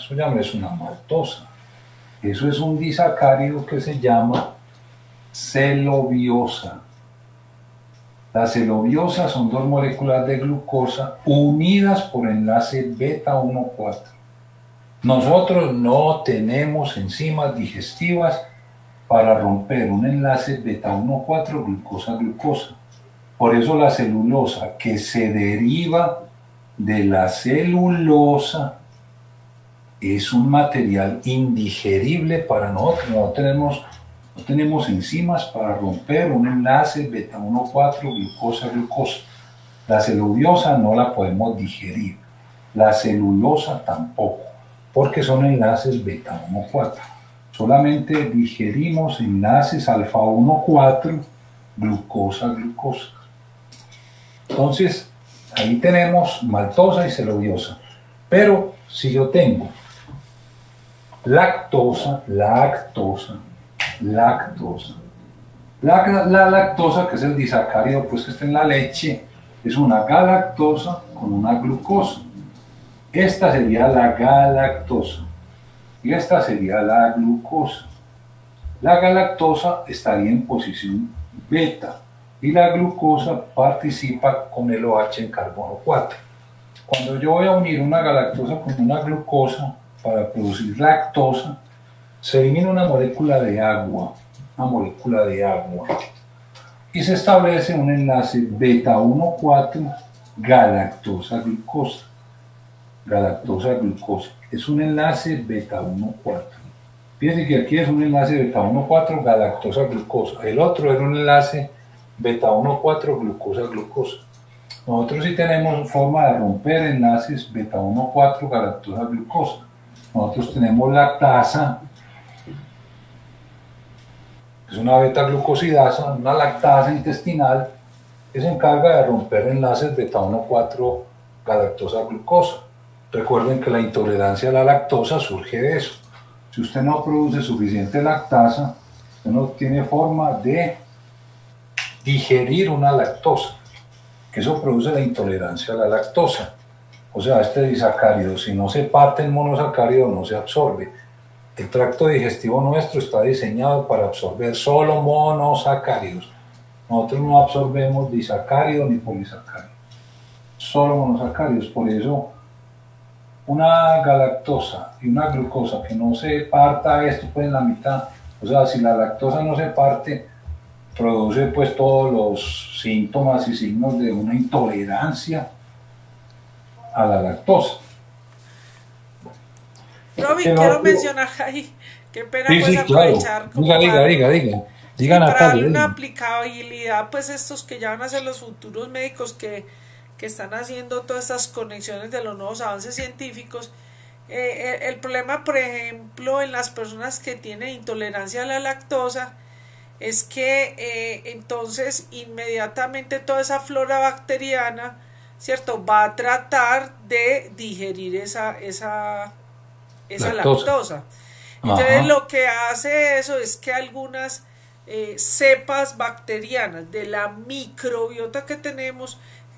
eso es un disacárido que se llama celobiosa. La celobiosa son dos moléculas de glucosa unidas por enlace beta 1,4. Nosotros no tenemos enzimas digestivas para romper un enlace beta 1,4 glucosa-glucosa. Por eso la celulosa, que se deriva de la celulosa, es un material indigerible para nosotros. No tenemos enzimas para romper un enlace beta 1,4 glucosa-glucosa. La celuliosa no la podemos digerir, la celulosa tampoco, porque son enlaces beta 1,4. Solamente digerimos enlaces alfa 1,4 glucosa-glucosa. Entonces, ahí tenemos maltosa y celuliosa. Pero si yo tengo lactosa, la lactosa, que es el disacárido pues, que está en la leche, es una galactosa con una glucosa. Esta sería la galactosa y esta sería la glucosa. La galactosa estaría en posición beta y la glucosa participa con el OH en carbono 4. Cuando yo voy a unir una galactosa con una glucosa para producir lactosa, se elimina una molécula de agua, y se establece un enlace beta 1,4 galactosa-glucosa. Es un enlace beta 1,4. Fíjense que aquí es un enlace beta 1,4 galactosa-glucosa. El otro era un enlace beta 1,4 glucosa-glucosa. Nosotros sí tenemos forma de romper enlaces beta 1,4 galactosa-glucosa. Nosotros tenemos lactasa, es una beta-glucosidasa, una lactasa intestinal que se encarga de romper enlaces beta 1,4 galactosa-glucosa. Recuerden que la intolerancia a la lactosa surge de eso. Si usted no produce suficiente lactasa, usted no tiene forma de digerir una lactosa, que eso produce la intolerancia a la lactosa. O sea, este disacárido, si no se parte en monosacárido, no se absorbe. El tracto digestivo nuestro está diseñado para absorber solo monosacáridos. Nosotros no absorbemos disacáridos ni polisacáridos, solo monosacáridos. Por eso, una galactosa y una glucosa que no se parta esto pues en la mitad, o sea, si la lactosa no se parte, produce pues todos los síntomas y signos de una intolerancia a la lactosa. Robin, quiero mencionar ahí Qué pena Sí, pues sí, claro. aprovechar como Diga, diga, para, diga, diga. sí, Diga, para Natalia, darle una diga. aplicabilidad pues a estos que ya van a ser los futuros médicos que están haciendo todas estas conexiones de los nuevos avances científicos. El problema, por ejemplo, en las personas que tienen intolerancia a la lactosa es que entonces inmediatamente toda esa flora bacteriana, ¿cierto? Va a tratar de digerir esa Lactosa. lactosa. Entonces Ajá. lo que hace eso es que algunas cepas bacterianas de la microbiota que tenemos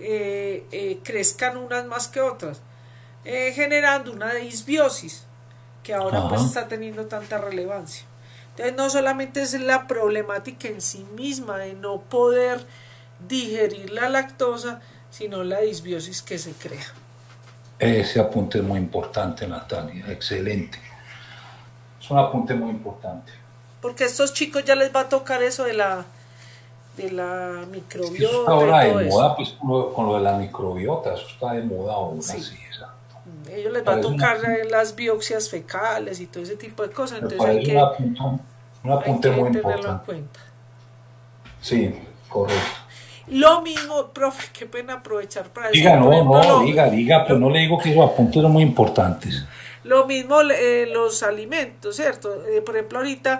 crezcan unas más que otras, generando una disbiosis que ahora pues Ajá. está teniendo tanta relevancia. Entonces no solamente es la problemática en sí misma de no poder digerir la lactosa, sino la disbiosis que se crea. Ese apunte es muy importante, Natalia. Excelente. Es un apunte muy importante. Porque a estos chicos ya les va a tocar eso de la Es que eso está microbiota y ahora de todo eso. moda, pues con lo de la microbiota. Eso está de moda ahora, Sí, sí, exacto. ellos les va a Parece una, tocar las biopsias fecales y todo ese tipo de cosas, me entonces parece un hay apunte que muy tenerlo en importante. cuenta. Sí, correcto. Lo mismo, profe, qué pena aprovechar para Diga, decir, por no, ejemplo, no, diga, pues lo, no le digo que esos apuntes son muy importantes. lo mismo los alimentos, ¿cierto? Por ejemplo, ahorita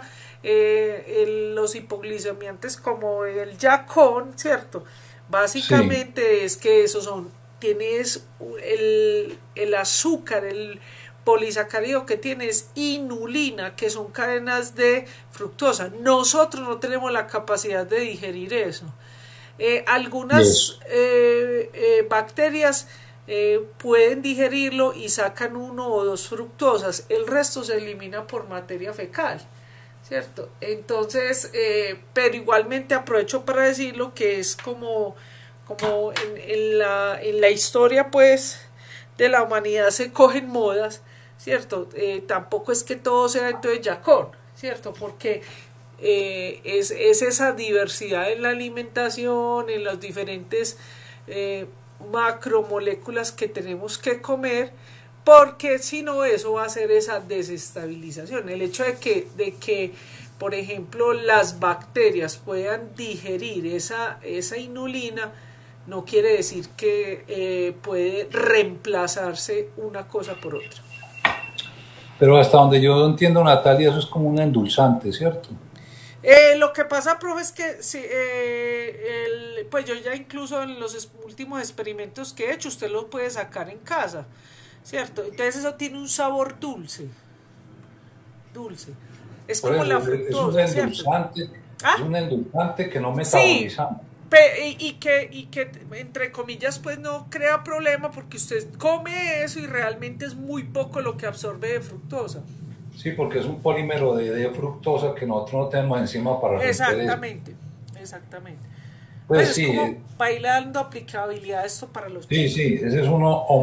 los hipoglicemiantes como el Yacón, ¿cierto? Sí, Básicamente es que esos son, tienes el azúcar, el polisacárido que tienes inulina, que son cadenas de fructosa. Nosotros no tenemos la capacidad de digerir eso. eso. Algunas bacterias pueden digerirlo y sacan uno o dos fructosas, el resto se elimina por materia fecal, ¿cierto? Entonces, pero igualmente aprovecho para decirlo que es como en la historia pues de la humanidad se cogen modas, ¿cierto? Tampoco es que todo sea entonces Yacón, ¿cierto? Porque es esa diversidad en la alimentación, en las diferentes macromoléculas que tenemos que comer, porque si no eso va a ser esa desestabilización. El hecho de que por ejemplo, las bacterias puedan digerir esa inulina, no quiere decir que puede reemplazarse una cosa por otra. Pero hasta donde yo entiendo, Natalia, eso es como un endulzante, ¿cierto? Lo que pasa, profe, es que sí, pues yo ya incluso en los últimos experimentos que he hecho, usted lo puede sacar en casa, ¿cierto? Entonces eso tiene un sabor dulce, dulce. Es Por como eso la fructosa, ¿cierto? es Ah, un endulzante que no sí, metabolizamos. y que entre comillas pues no crea problema porque usted come eso y realmente es muy poco lo que absorbe de fructosa. Sí, porque es un polímero de fructosa que nosotros no tenemos encima para romper eso. Exactamente, exactamente. Pues Pues es sí, como va a ir dando aplicabilidad a esto para los sí, chicos. sí, ese es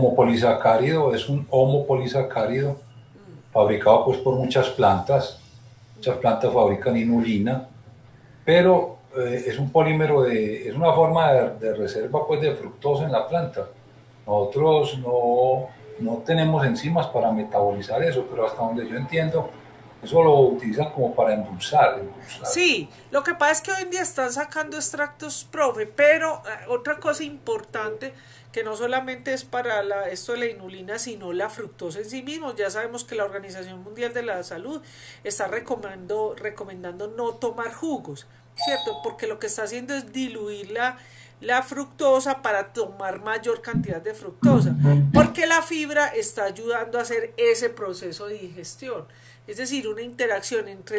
es un homopolisacárido fabricado pues por muchas plantas fabrican inulina, pero es un polímero es una forma de reserva pues de fructosa en la planta. Nosotros no tenemos enzimas para metabolizar eso, pero hasta donde yo entiendo, eso lo utilizan como para endulzar. Sí, lo que pasa es que hoy en día están sacando extractos, profe, pero otra cosa importante que no solamente es para esto de la inulina, sino la fructosa en sí mismo. Ya sabemos que la Organización Mundial de la Salud está recomendando no tomar jugos, ¿cierto? Porque lo que está haciendo es diluir la fructosa para tomar mayor cantidad de fructosa, porque la fibra está ayudando a hacer ese proceso de digestión. Es decir, una interacción entre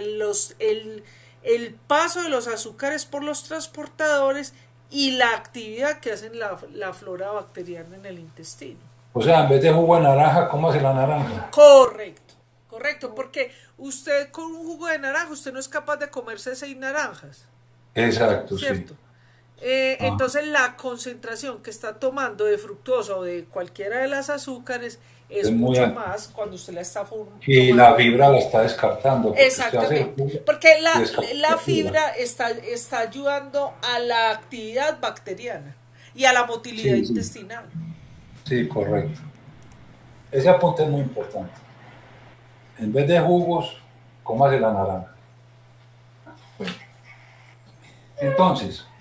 el paso de los azúcares por los transportadores y la actividad que hacen la flora bacteriana en el intestino. O sea, en vez de jugo de naranja, ¿cómo hace la naranja? Correcto, correcto, porque usted con un jugo de naranja, usted no es capaz de comerse 6 naranjas, Exacto, sí. ¿cierto? Ah, Entonces la concentración que está tomando de fructosa o de cualquiera de las azúcares es es muy mucho alto. más cuando usted la está Y la tomando. fibra la está descartando, porque usted hace el Exactamente, jugo porque y descarta la la fibra. fibra está ayudando a la actividad bacteriana y a la motilidad Sí, sí, intestinal. sí, correcto. Ese apunte es muy importante. En vez de jugos, cómase la naranja. Bueno, entonces,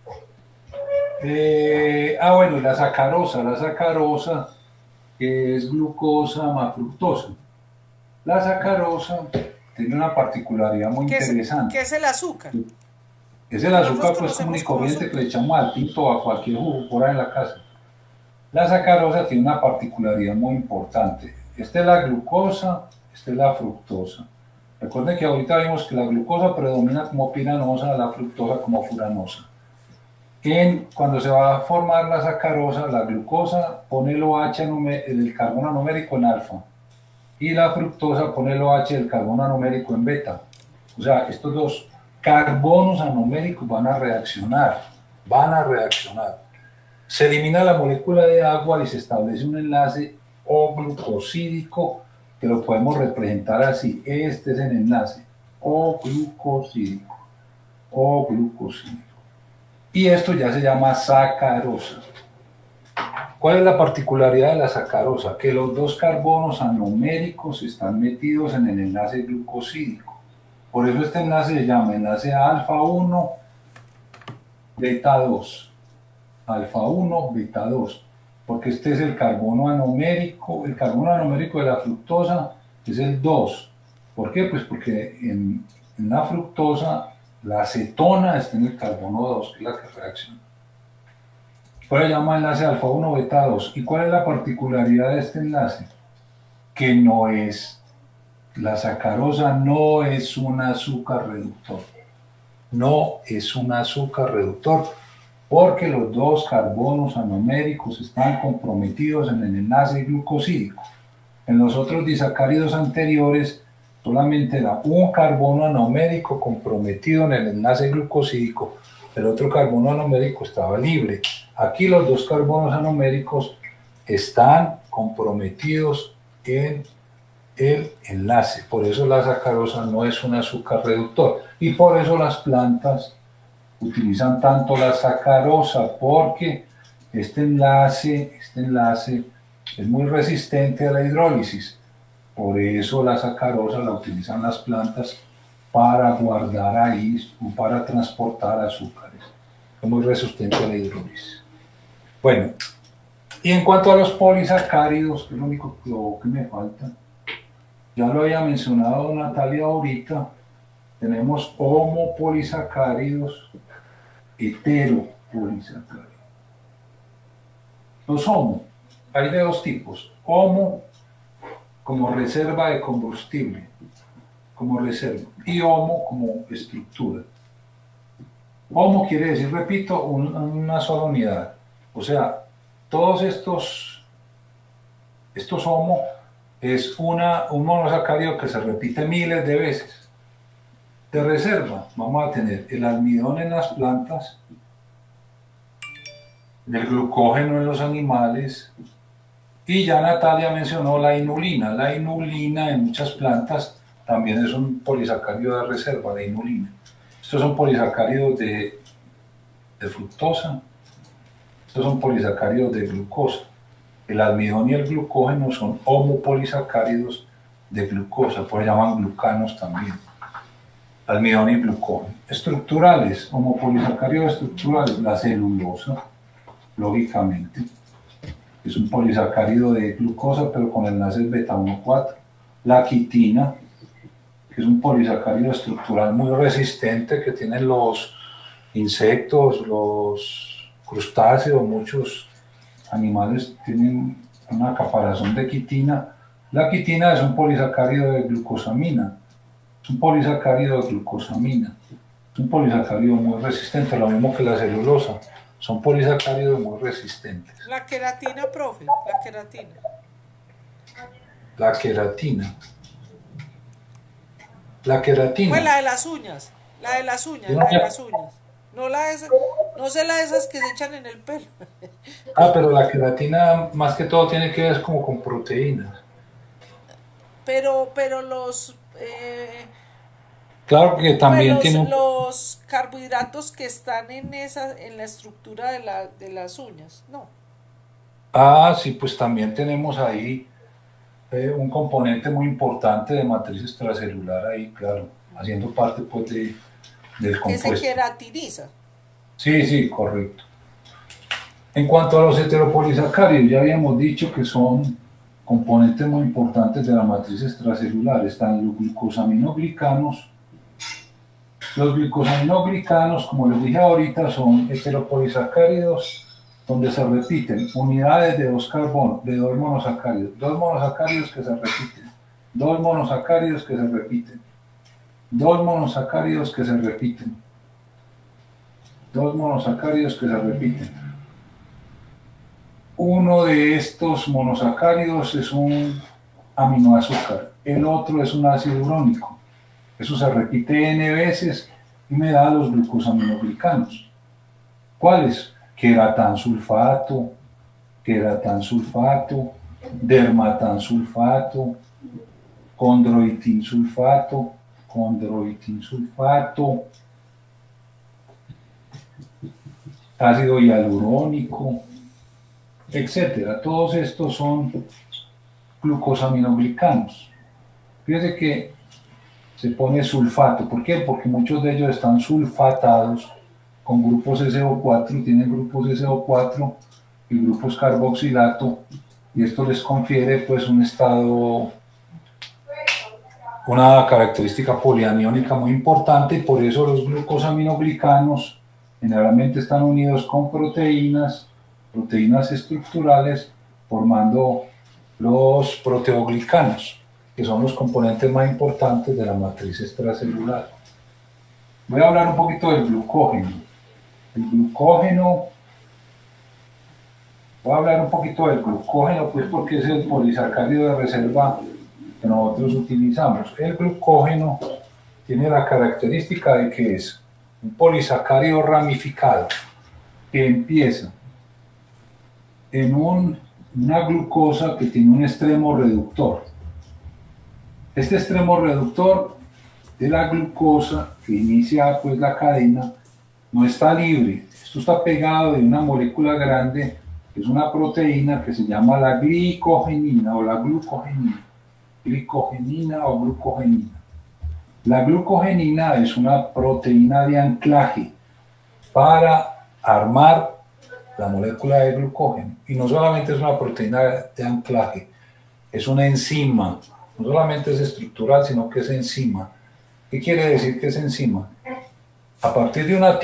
bueno, la sacarosa que es glucosa más fructosa. La sacarosa tiene una particularidad muy interesante. ¿Qué es el azúcar? Es el azúcar pues común y corriente que le echamos al tinto o a cualquier jugo por ahí en la casa. La sacarosa tiene una particularidad muy importante. Esta es la glucosa, esta es la fructosa. Recuerden que ahorita vimos que la glucosa predomina como piranosa, la fructosa como furanosa. Cuando se va a formar la sacarosa, la glucosa pone el OH, el carbono numérico en alfa, y la fructosa pone el OH del carbono numérico en beta. O sea, estos dos carbonos anoméricos van a reaccionar. Se elimina la molécula de agua y se establece un enlace O-glucosídico que lo podemos representar así. Este es el enlace O-glucosídico. Y esto ya se llama sacarosa. ¿Cuál es la particularidad de la sacarosa? Que los dos carbonos anoméricos están metidos en el enlace glucosídico. Por eso este enlace se llama enlace alfa 1, beta 2. Alfa 1, beta 2. Porque este es el carbono anomérico de la fructosa es el 2. ¿Por qué? Pues porque en la fructosa la acetona está en el carbono 2, que es la que reacciona. Por eso se llama enlace alfa 1, beta 2. ¿Y cuál es la particularidad de este enlace? Que la sacarosa no es un azúcar reductor. No es un azúcar reductor porque los dos carbonos anoméricos están comprometidos en el enlace glucosídico. En los otros disacáridos anteriores solamente era un carbono anomérico comprometido en el enlace glucosídico, el otro carbono anomérico estaba libre. Aquí los dos carbonos anoméricos están comprometidos en el enlace, por eso la sacarosa no es un azúcar reductor y por eso las plantas utilizan tanto la sacarosa, porque este enlace es muy resistente a la hidrólisis. Por eso la sacarosa la utilizan las plantas para guardar ahí o para transportar azúcares. Es muy resistente a la hidrólisis. Bueno, y en cuanto a los polisacáridos, que es lo único que me falta, ya lo había mencionado Natalia ahorita, tenemos homopolisacáridos, heteropolisacáridos. Los homo, hay de dos tipos. Homo como reserva de combustible, como reserva, y homo como estructura. Homo quiere decir, repito, una sola unidad. O sea, todos estos homo es un monosacárido que se repite miles de veces. De reserva vamos a tener el almidón en las plantas, el glucógeno en los animales, y ya Natalia mencionó la inulina. La inulina en muchas plantas también es un polisacárido de reserva, la inulina. Estos son polisacáridos de fructosa, estos son polisacáridos de glucosa. El almidón y el glucógeno son homopolisacáridos de glucosa, por eso llaman glucanos también. Almidón y glucógeno. Estructurales, homopolisacáridos estructurales, la celulosa, lógicamente, es un polisacárido de glucosa, pero con enlaces beta 1,4. La quitina, que es un polisacárido estructural muy resistente que tienen los insectos, los crustáceos, muchos animales tienen una caparazón de quitina. La quitina es un polisacárido de glucosamina. Es un polisacárido de glucosamina. Es un polisacárido muy resistente, lo mismo que la celulosa. Son polisacáridos muy resistentes. La queratina, profe, la queratina. La queratina. La queratina. Pues la de las uñas. La de las uñas, la de las uñas. No sé la de esas que se echan en el pelo. Pero la queratina más que todo tiene que ver como con proteínas. Pero los... claro que también tiene los carbohidratos que están en la estructura de las uñas, ¿no? Sí, pues también tenemos ahí un componente muy importante de matriz extracelular ahí, claro, haciendo parte pues del Que se compuesto. queratiniza. Sí, sí, correcto. En cuanto a los heteropolisacáridos, ya habíamos dicho que son componentes muy importantes de la matriz extracelular. Están los glucosaminoglicanos. Los glicosaminoglicanos, como les dije ahorita, son heteropolisacáridos donde se repiten unidades de dos carbonos, de dos monosacáridos que se repiten, dos monosacáridos que se repiten, dos monosacáridos que se repiten, dos monosacáridos que se repiten. Uno de estos monosacáridos es un aminoazúcar, el otro es un ácido urónico. Eso se repite n veces y me da los glucosaminoglicanos. ¿Cuáles? Queratansulfato, dermatansulfato, condroitinsulfato, ácido hialurónico, etcétera. Todos estos son glucosaminoglicanos. Fíjense que se pone sulfato. ¿Por qué? Porque muchos de ellos están sulfatados con grupos SO4, tienen grupos SO4 y grupos carboxilato, y esto les confiere pues un estado, una característica polianiónica muy importante, y por eso los glucosaminoglicanos generalmente están unidos con proteínas estructurales, formando los proteoglicanos, que son los componentes más importantes de la matriz extracelular. Voy a hablar un poquito del glucógeno. Voy a hablar un poquito del glucógeno, pues porque es el polisacárido de reserva que nosotros utilizamos. El glucógeno tiene la característica de que es un polisacárido ramificado que empieza en una glucosa que tiene un extremo reductor. Este extremo reductor de la glucosa que inicia pues la cadena no está libre. Esto está pegado de una molécula grande que es una proteína que se llama la glicogenina o la glucogenina. Glicogenina o glucogenina. La glucogenina es una proteína de anclaje para armar la molécula de glucógeno. Y no solamente es una proteína de anclaje, es una enzima. No solamente es estructural, sino que es enzima. ¿Qué quiere decir que es enzima? A partir de una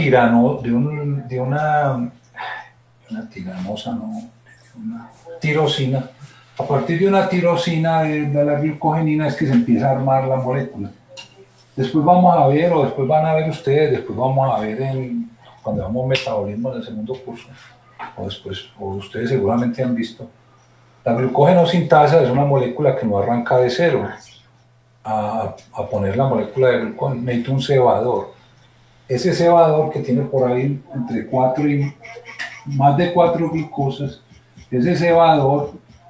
tirosina, a partir de una tirosina de la glucogenina es que se empieza a armar la molécula. Después vamos a ver, o después van a ver ustedes, después vamos a ver cuando damos metabolismo en el segundo curso, o ustedes seguramente han visto, la glucógeno-sintasa es una molécula que no arranca de cero. A poner la molécula de glucógeno necesita un cebador. Ese cebador que tiene por ahí entre 4 y más de 4 glucosas, ese cebador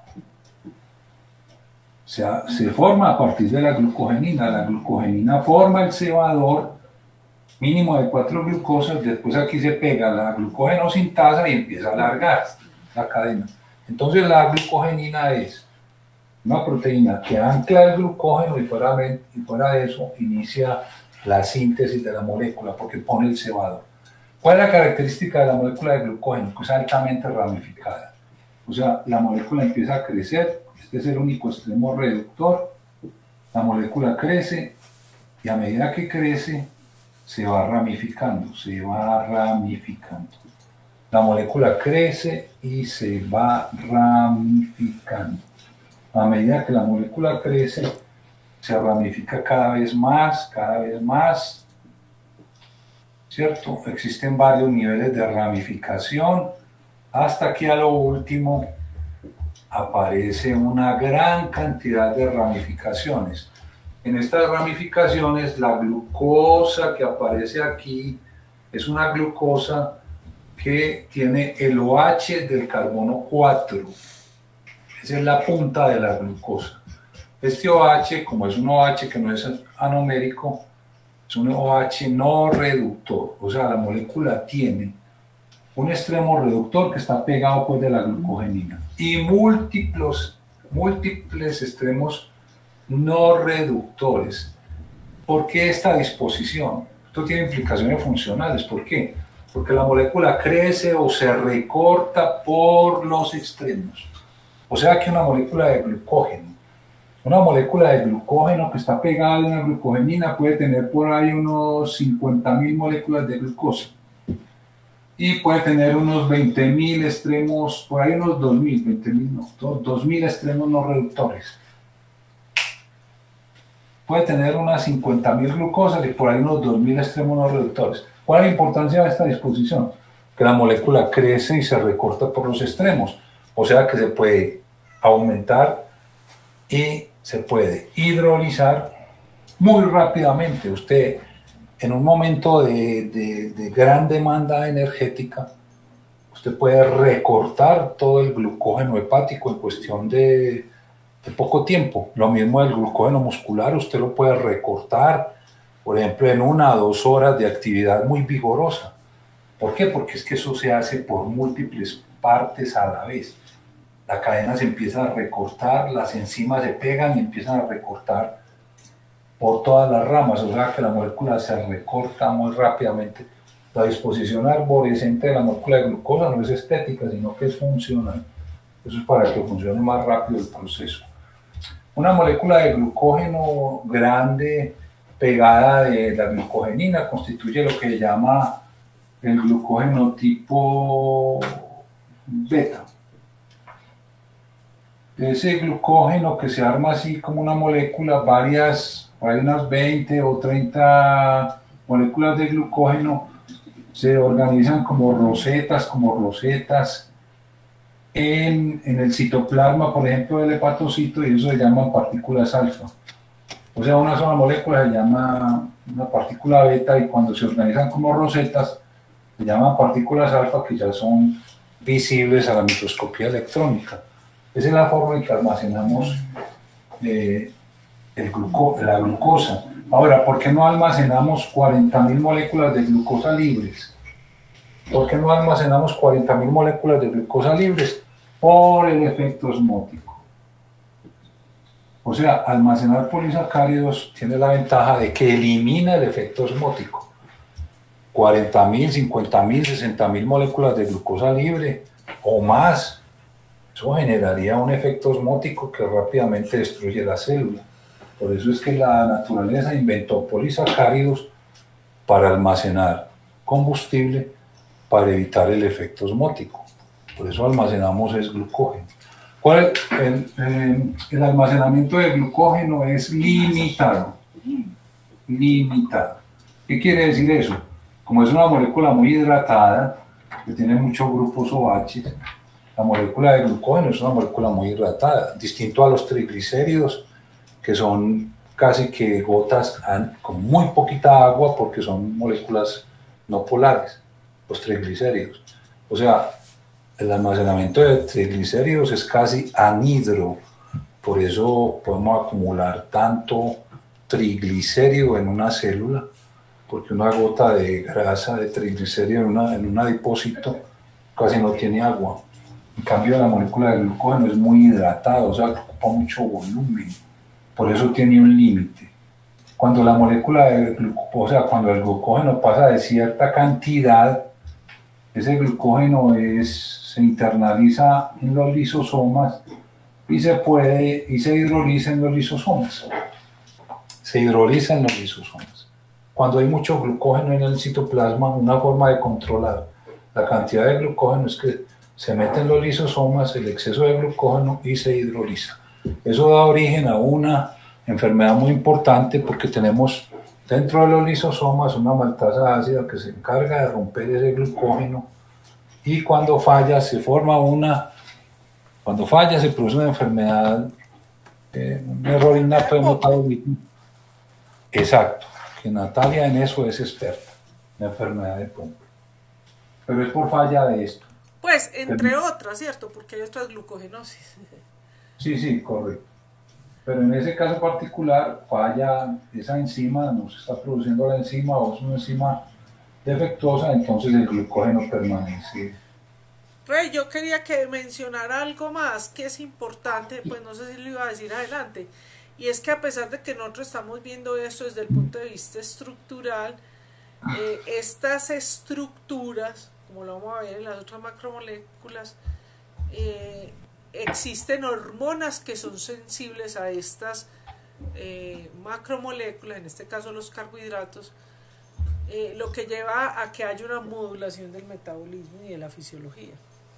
se forma a partir de la glucogenina. La glucogenina forma el cebador mínimo de 4 glucosas, después aquí se pega la glucógeno-sintasa y empieza a alargar la cadena. Entonces la glucogenina es una proteína que ancla el glucógeno y fuera de eso inicia la síntesis de la molécula porque pone el cebador. ¿Cuál es la característica de la molécula de glucógeno? Que es altamente ramificada. O sea, la molécula empieza a crecer, este es el único extremo reductor, la molécula crece y a medida que crece se va ramificando. La molécula crece y se va ramificando. A medida que la molécula crece, se ramifica cada vez más, ¿cierto? Existen varios niveles de ramificación, hasta que a lo último aparece una gran cantidad de ramificaciones. En estas ramificaciones, la glucosa que aparece aquí es una glucosa que tiene el OH del carbono 4. Esa es la punta de la glucosa. Este OH, como es un OH que no es anomérico, es un OH no reductor. O sea, la molécula tiene un extremo reductor que está pegado pues de la glucogenina y múltiplos múltiples extremos no reductores. ¿Por qué esta disposición? Esto tiene implicaciones funcionales. ¿Por qué? Porque la molécula crece o se recorta por los extremos. O sea que una molécula de glucógeno que está pegada a una glucogenina puede tener por ahí unos 50.000 moléculas de glucosa. Y puede tener unos 20.000 extremos, por ahí unos 2.000, 20.000 no, 2.000 extremos no reductores. Puede tener unas 50.000 glucosas y por ahí unos 2.000 extremos no reductores. ¿Cuál es la importancia de esta disposición? Que la molécula crece y se recorta por los extremos. O sea que se puede aumentar y se puede hidrolizar muy rápidamente. Usted, en un momento de gran demanda energética, usted puede recortar todo el glucógeno hepático en cuestión de poco tiempo. Lo mismo el glucógeno muscular, usted lo puede recortar, por ejemplo, en 1 a 2 horas de actividad muy vigorosa. ¿Por qué? Porque es que eso se hace por múltiples partes a la vez. La cadena se empieza a recortar, las enzimas se pegan y empiezan a recortar por todas las ramas, o sea que la molécula se recorta muy rápidamente. La disposición arborescente de la molécula de glucosa no es estética, sino que es funcional. Eso es para que funcione más rápido el proceso. Una molécula de glucógeno grande pegada de la glucogenina constituye lo que se llama el glucógeno tipo beta. Ese glucógeno que se arma así como una molécula, hay unas 20 o 30 moléculas de glucógeno, se organizan como rosetas en el citoplasma, por ejemplo, del hepatocito, y eso se llaman partículas alfa. O sea, una sola molécula se llama una partícula beta, y cuando se organizan como rosetas, se llaman partículas alfa, que ya son visibles a la microscopía electrónica. Esa es la forma en que almacenamos la glucosa. Ahora, ¿por qué no almacenamos 40.000 moléculas de glucosa libres? ¿Por qué no almacenamos 40.000 moléculas de glucosa libres? Por el efecto osmótico. O sea, almacenar polisacáridos tiene la ventaja de que elimina el efecto osmótico. 40.000, 50.000, 60.000 moléculas de glucosa libre o más. Eso generaría un efecto osmótico que rápidamente destruye la célula. Por eso es que la naturaleza inventó polisacáridos para almacenar combustible para evitar el efecto osmótico. Por eso almacenamos es glucógeno. El almacenamiento de glucógeno es limitado. Limitado. ¿Qué quiere decir eso? Como es una molécula muy hidratada, que tiene muchos grupos OH, la molécula de glucógeno es una molécula muy hidratada, distinto a los triglicéridos, que son casi que gotas con muy poquita agua porque son moléculas no polares, los triglicéridos. O sea, el almacenamiento de triglicéridos es casi anhidro, por eso podemos acumular tanto triglicérido en una célula, porque una gota de grasa de triglicérido en un adipócito casi no tiene agua. En cambio, la molécula de glucógeno es muy hidratada, o sea, ocupa mucho volumen, por eso tiene un límite. Cuando la molécula de glucógeno, o sea, cuando el glucógeno pasa de cierta cantidad, ese glucógeno se internaliza en los lisosomas y se hidroliza en los lisosomas. Se hidroliza en los lisosomas. Cuando hay mucho glucógeno en el citoplasma, una forma de controlar la cantidad de glucógeno es que se mete en los lisosomas el exceso de glucógeno y se hidroliza. Eso da origen a una enfermedad muy importante porque tenemos dentro de los lisosomas una maltasa ácida que se encarga de romper ese glucógeno, y cuando falla se produce una enfermedad, un error innato de metabolismo. Exacto, que Natalia en eso es experta, la enfermedad de Pompe. Pero es por falla de esto. Pues, entre otras, ¿cierto? Porque hay otras glucogenosis. Sí, correcto. Pero en ese caso particular falla esa enzima, no se está produciendo la enzima o es una enzima defectuosa, entonces el glucógeno permanece Rey, yo quería que mencionara algo más que es importante, pues no sé si lo iba a decir adelante, y es que a pesar de que nosotros estamos viendo esto desde el punto de vista estructural, estas estructuras, como lo vamos a ver en las otras macromoléculas, existen hormonas que son sensibles a estas macromoléculas, en este caso los carbohidratos, lo que lleva a que haya una modulación del metabolismo y de la fisiología.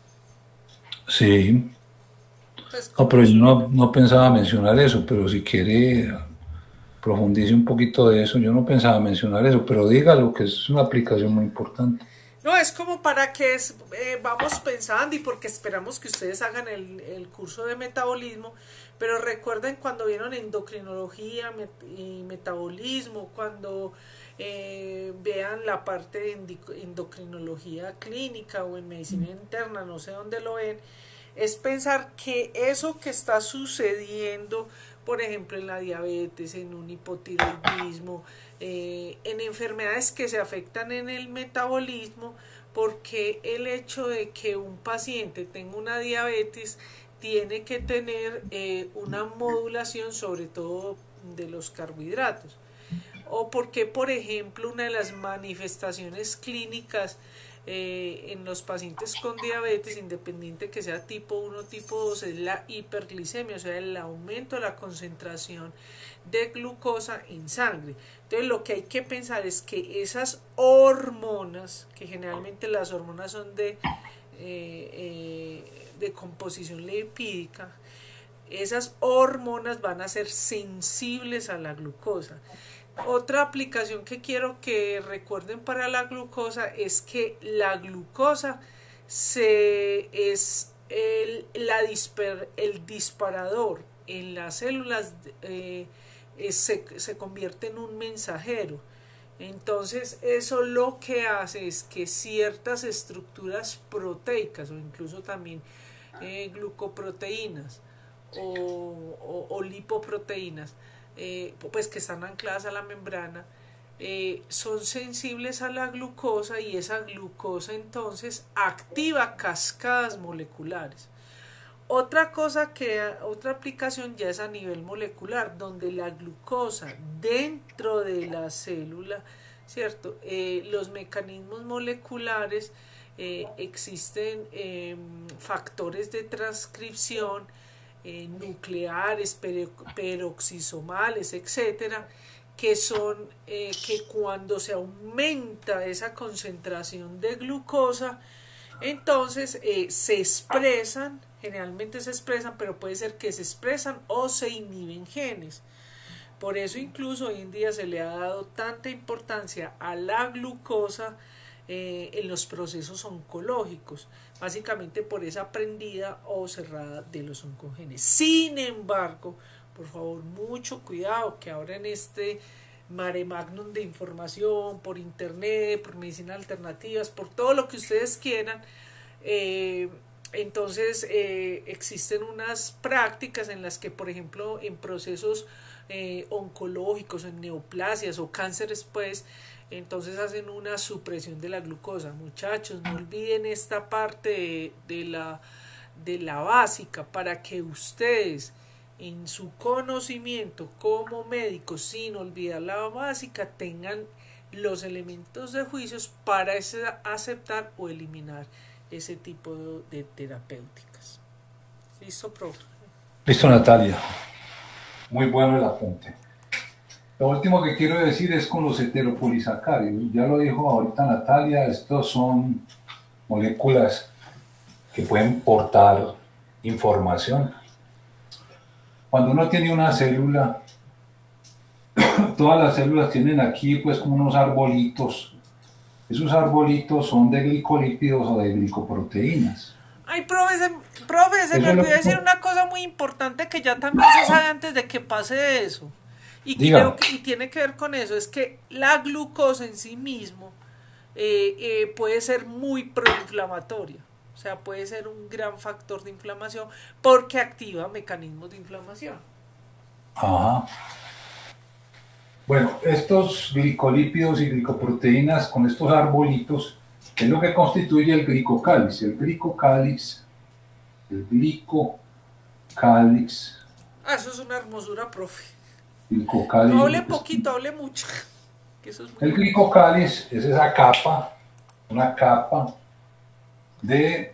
Sí, Entonces, no, como pero yo es, no pensaba mencionar eso, pero si quiere profundice un poquito de eso, yo no pensaba mencionar eso, pero dígalo que es una aplicación muy importante. no, es como para que vamos pensando y porque esperamos que ustedes hagan el curso de metabolismo, pero recuerden cuando vieron endocrinología y metabolismo, cuando vean la parte de endocrinología clínica o en medicina interna, no sé dónde lo ven, es pensar que eso que está sucediendo, por ejemplo, en la diabetes, en un hipotiroidismo, en enfermedades que se afectan en el metabolismo, porque el hecho de que un paciente tenga una diabetes tiene que tener una modulación sobre todo de los carbohidratos. O porque, por ejemplo, una de las manifestaciones clínicas en los pacientes con diabetes, independiente que sea tipo 1 o tipo 2, es la hiperglicemia, o sea, el aumento de la concentración de glucosa en sangre. Entonces, lo que hay que pensar es que esas hormonas, que generalmente las hormonas son de composición lipídica, esas hormonas van a ser sensibles a la glucosa. Otra aplicación que quiero que recuerden para la glucosa es que la glucosa es el disparador en las células, se convierte en un mensajero. Entonces eso lo que hace es que ciertas estructuras proteicas o incluso también glucoproteínas o lipoproteínas, pues que están ancladas a la membrana, son sensibles a la glucosa y esa glucosa entonces activa cascadas moleculares. Otra aplicación ya es a nivel molecular, donde la glucosa dentro de la célula, ¿cierto? Los mecanismos moleculares, existen factores de transcripción nucleares, peroxisomales, etcétera, que son que cuando se aumenta esa concentración de glucosa, entonces se expresan, generalmente se expresan, pero puede ser que se expresan o se inhiben genes. Por eso incluso hoy en día se le ha dado tanta importancia a la glucosa en los procesos oncológicos, básicamente por esa prendida o cerrada de los oncogenes. Sin embargo, por favor, mucho cuidado, que ahora en este mare magnum de información, por internet, por medicinas alternativas, por todo lo que ustedes quieran, entonces existen unas prácticas en las que, por ejemplo, en procesos oncológicos, en neoplasias o cánceres, pues, entonces hacen una supresión de la glucosa. Muchachos, no olviden esta parte de la básica, para que ustedes en su conocimiento como médicos, sin olvidar la básica, tengan los elementos de juicios para aceptar o eliminar ese tipo de terapéuticas. ¿Listo, profe? Listo, Natalia. Muy bueno el apunte. Lo último que quiero decir es con los heteropolisacáridos. Ya lo dijo ahorita Natalia, estos son moléculas que pueden portar información. Cuando uno tiene una célula, todas las células tienen aquí pues como unos arbolitos. Esos arbolitos son de glicolípidos o de glicoproteínas. Ay, profe, se me olvidó decir una cosa muy importante que ya también se sabe antes de que pase eso. Y creo que tiene que ver con eso, es que la glucosa en sí mismo puede ser muy proinflamatoria. O sea, puede ser un gran factor de inflamación porque activa mecanismos de inflamación. Ajá. Bueno, estos glicolípidos y glicoproteínas con estos arbolitos ¿Qué es lo que constituye el glicocáliz? El glicocáliz. Eso es una hermosura, profe. Glicocáliz. No hable poquito, hable mucho. Que eso es muy el glicocáliz es esa capa, una capa de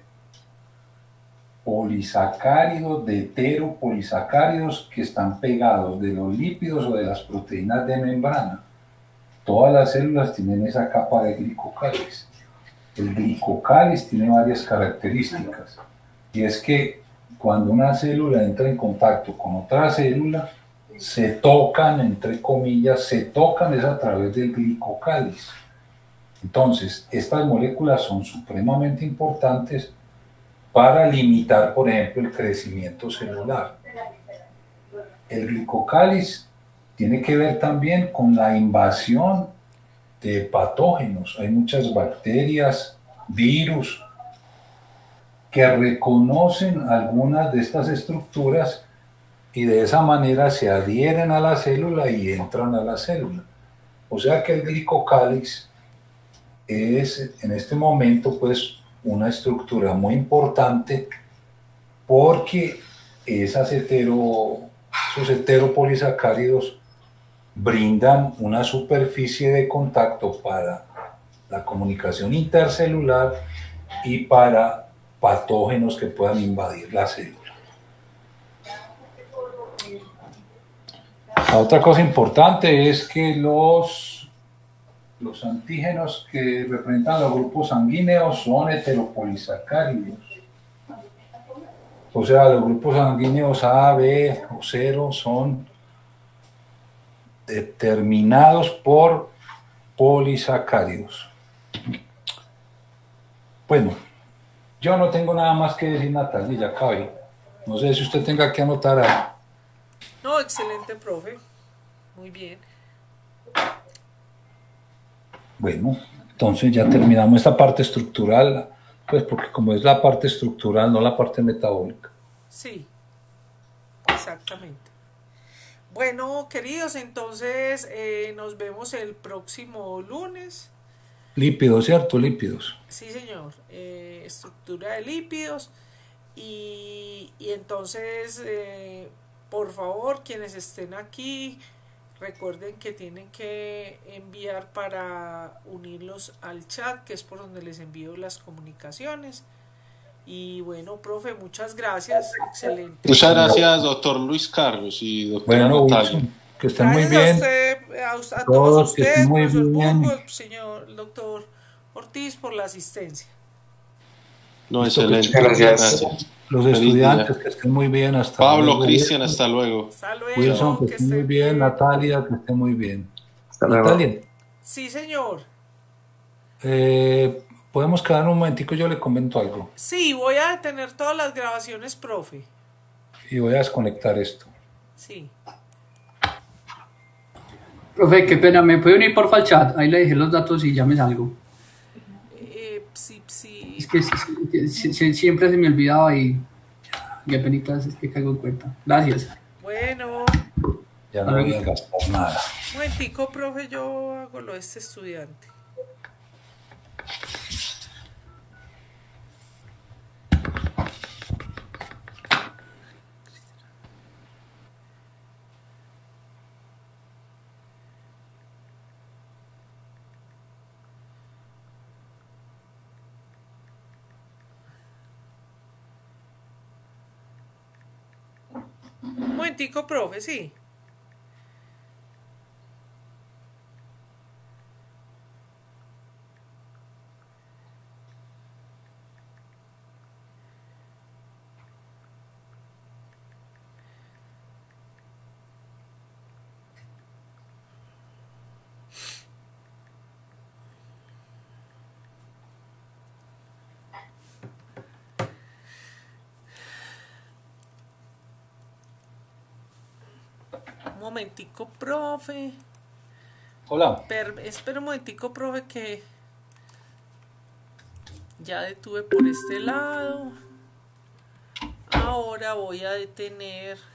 polisacáridos, de heteropolisacáridos que están pegados de los lípidos o de las proteínas de membrana. Todas las células tienen esa capa de glicocáliz. El glicocáliz tiene varias características, y es que cuando una célula entra en contacto con otra célula, se tocan, entre comillas, se tocan es a través del glicocáliz. Entonces, estas moléculas son supremamente importantes para limitar, por ejemplo, el crecimiento celular. El glicocáliz tiene que ver también con la invasión de patógenos. Hay muchas bacterias, virus, que reconocen algunas de estas estructuras y de esa manera se adhieren a la célula y entran a la célula. O sea que el glicocáliz es en este momento pues una estructura muy importante porque esos heteropolisacáridos brindan una superficie de contacto para la comunicación intercelular y para patógenos que puedan invadir la célula. La otra cosa importante es que los antígenos que representan los grupos sanguíneos son heteropolisacáridos. O sea, los grupos sanguíneos A, B o 0 son determinados por polisacáridos. Bueno, yo no tengo nada más que decir, Natalia, ya acabé. No sé si usted tenga que anotar algo. No, excelente, profe. Muy bien. Bueno, entonces ya terminamos esta parte estructural, pues porque como es la parte estructural, no la parte metabólica. Sí, exactamente. Bueno, queridos, entonces nos vemos el próximo lunes. Lípidos, ¿cierto? Lípidos. Sí, señor. Estructura de lípidos. Y entonces, por favor, quienes estén aquí, recuerden que tienen que enviar para unirlos al chat, que es por donde les envío las comunicaciones. Y bueno, profe, muchas gracias. Excelente. Muchas gracias, doctor Luis Carlos y doctora Natalia. Que estén muy Gracias bien. a usted, a todos ustedes, muy profesor bien. Burgos, señor doctor Ortiz, por la asistencia. No, excelente. Gracias. Los estudiantes que estén muy bien. Hasta Pablo, luego. Cristian, hasta luego. Hasta luego. Wilson, que esté muy bien. Natalia, que esté muy bien. Hasta luego. Natalia. Sí, señor. Podemos quedar un momentico, yo le comento algo. Sí, voy a detener todas las grabaciones, profe. Y voy a desconectar esto. Sí. Profe, qué pena, ¿me puede unir por el chat? Ahí le dejé los datos y ya me salgo. Sí. Es que siempre se me olvidaba y qué penitas, es que caigo en cuenta. Gracias. Bueno. Ya no voy a gastar nada. Un momentico, profe, yo hago lo de este estudiante. Un momentico, profe, sí. Un momentico, profe. Hola. Espera un momentico, profe, que ya detuve por este lado. Ahora voy a detener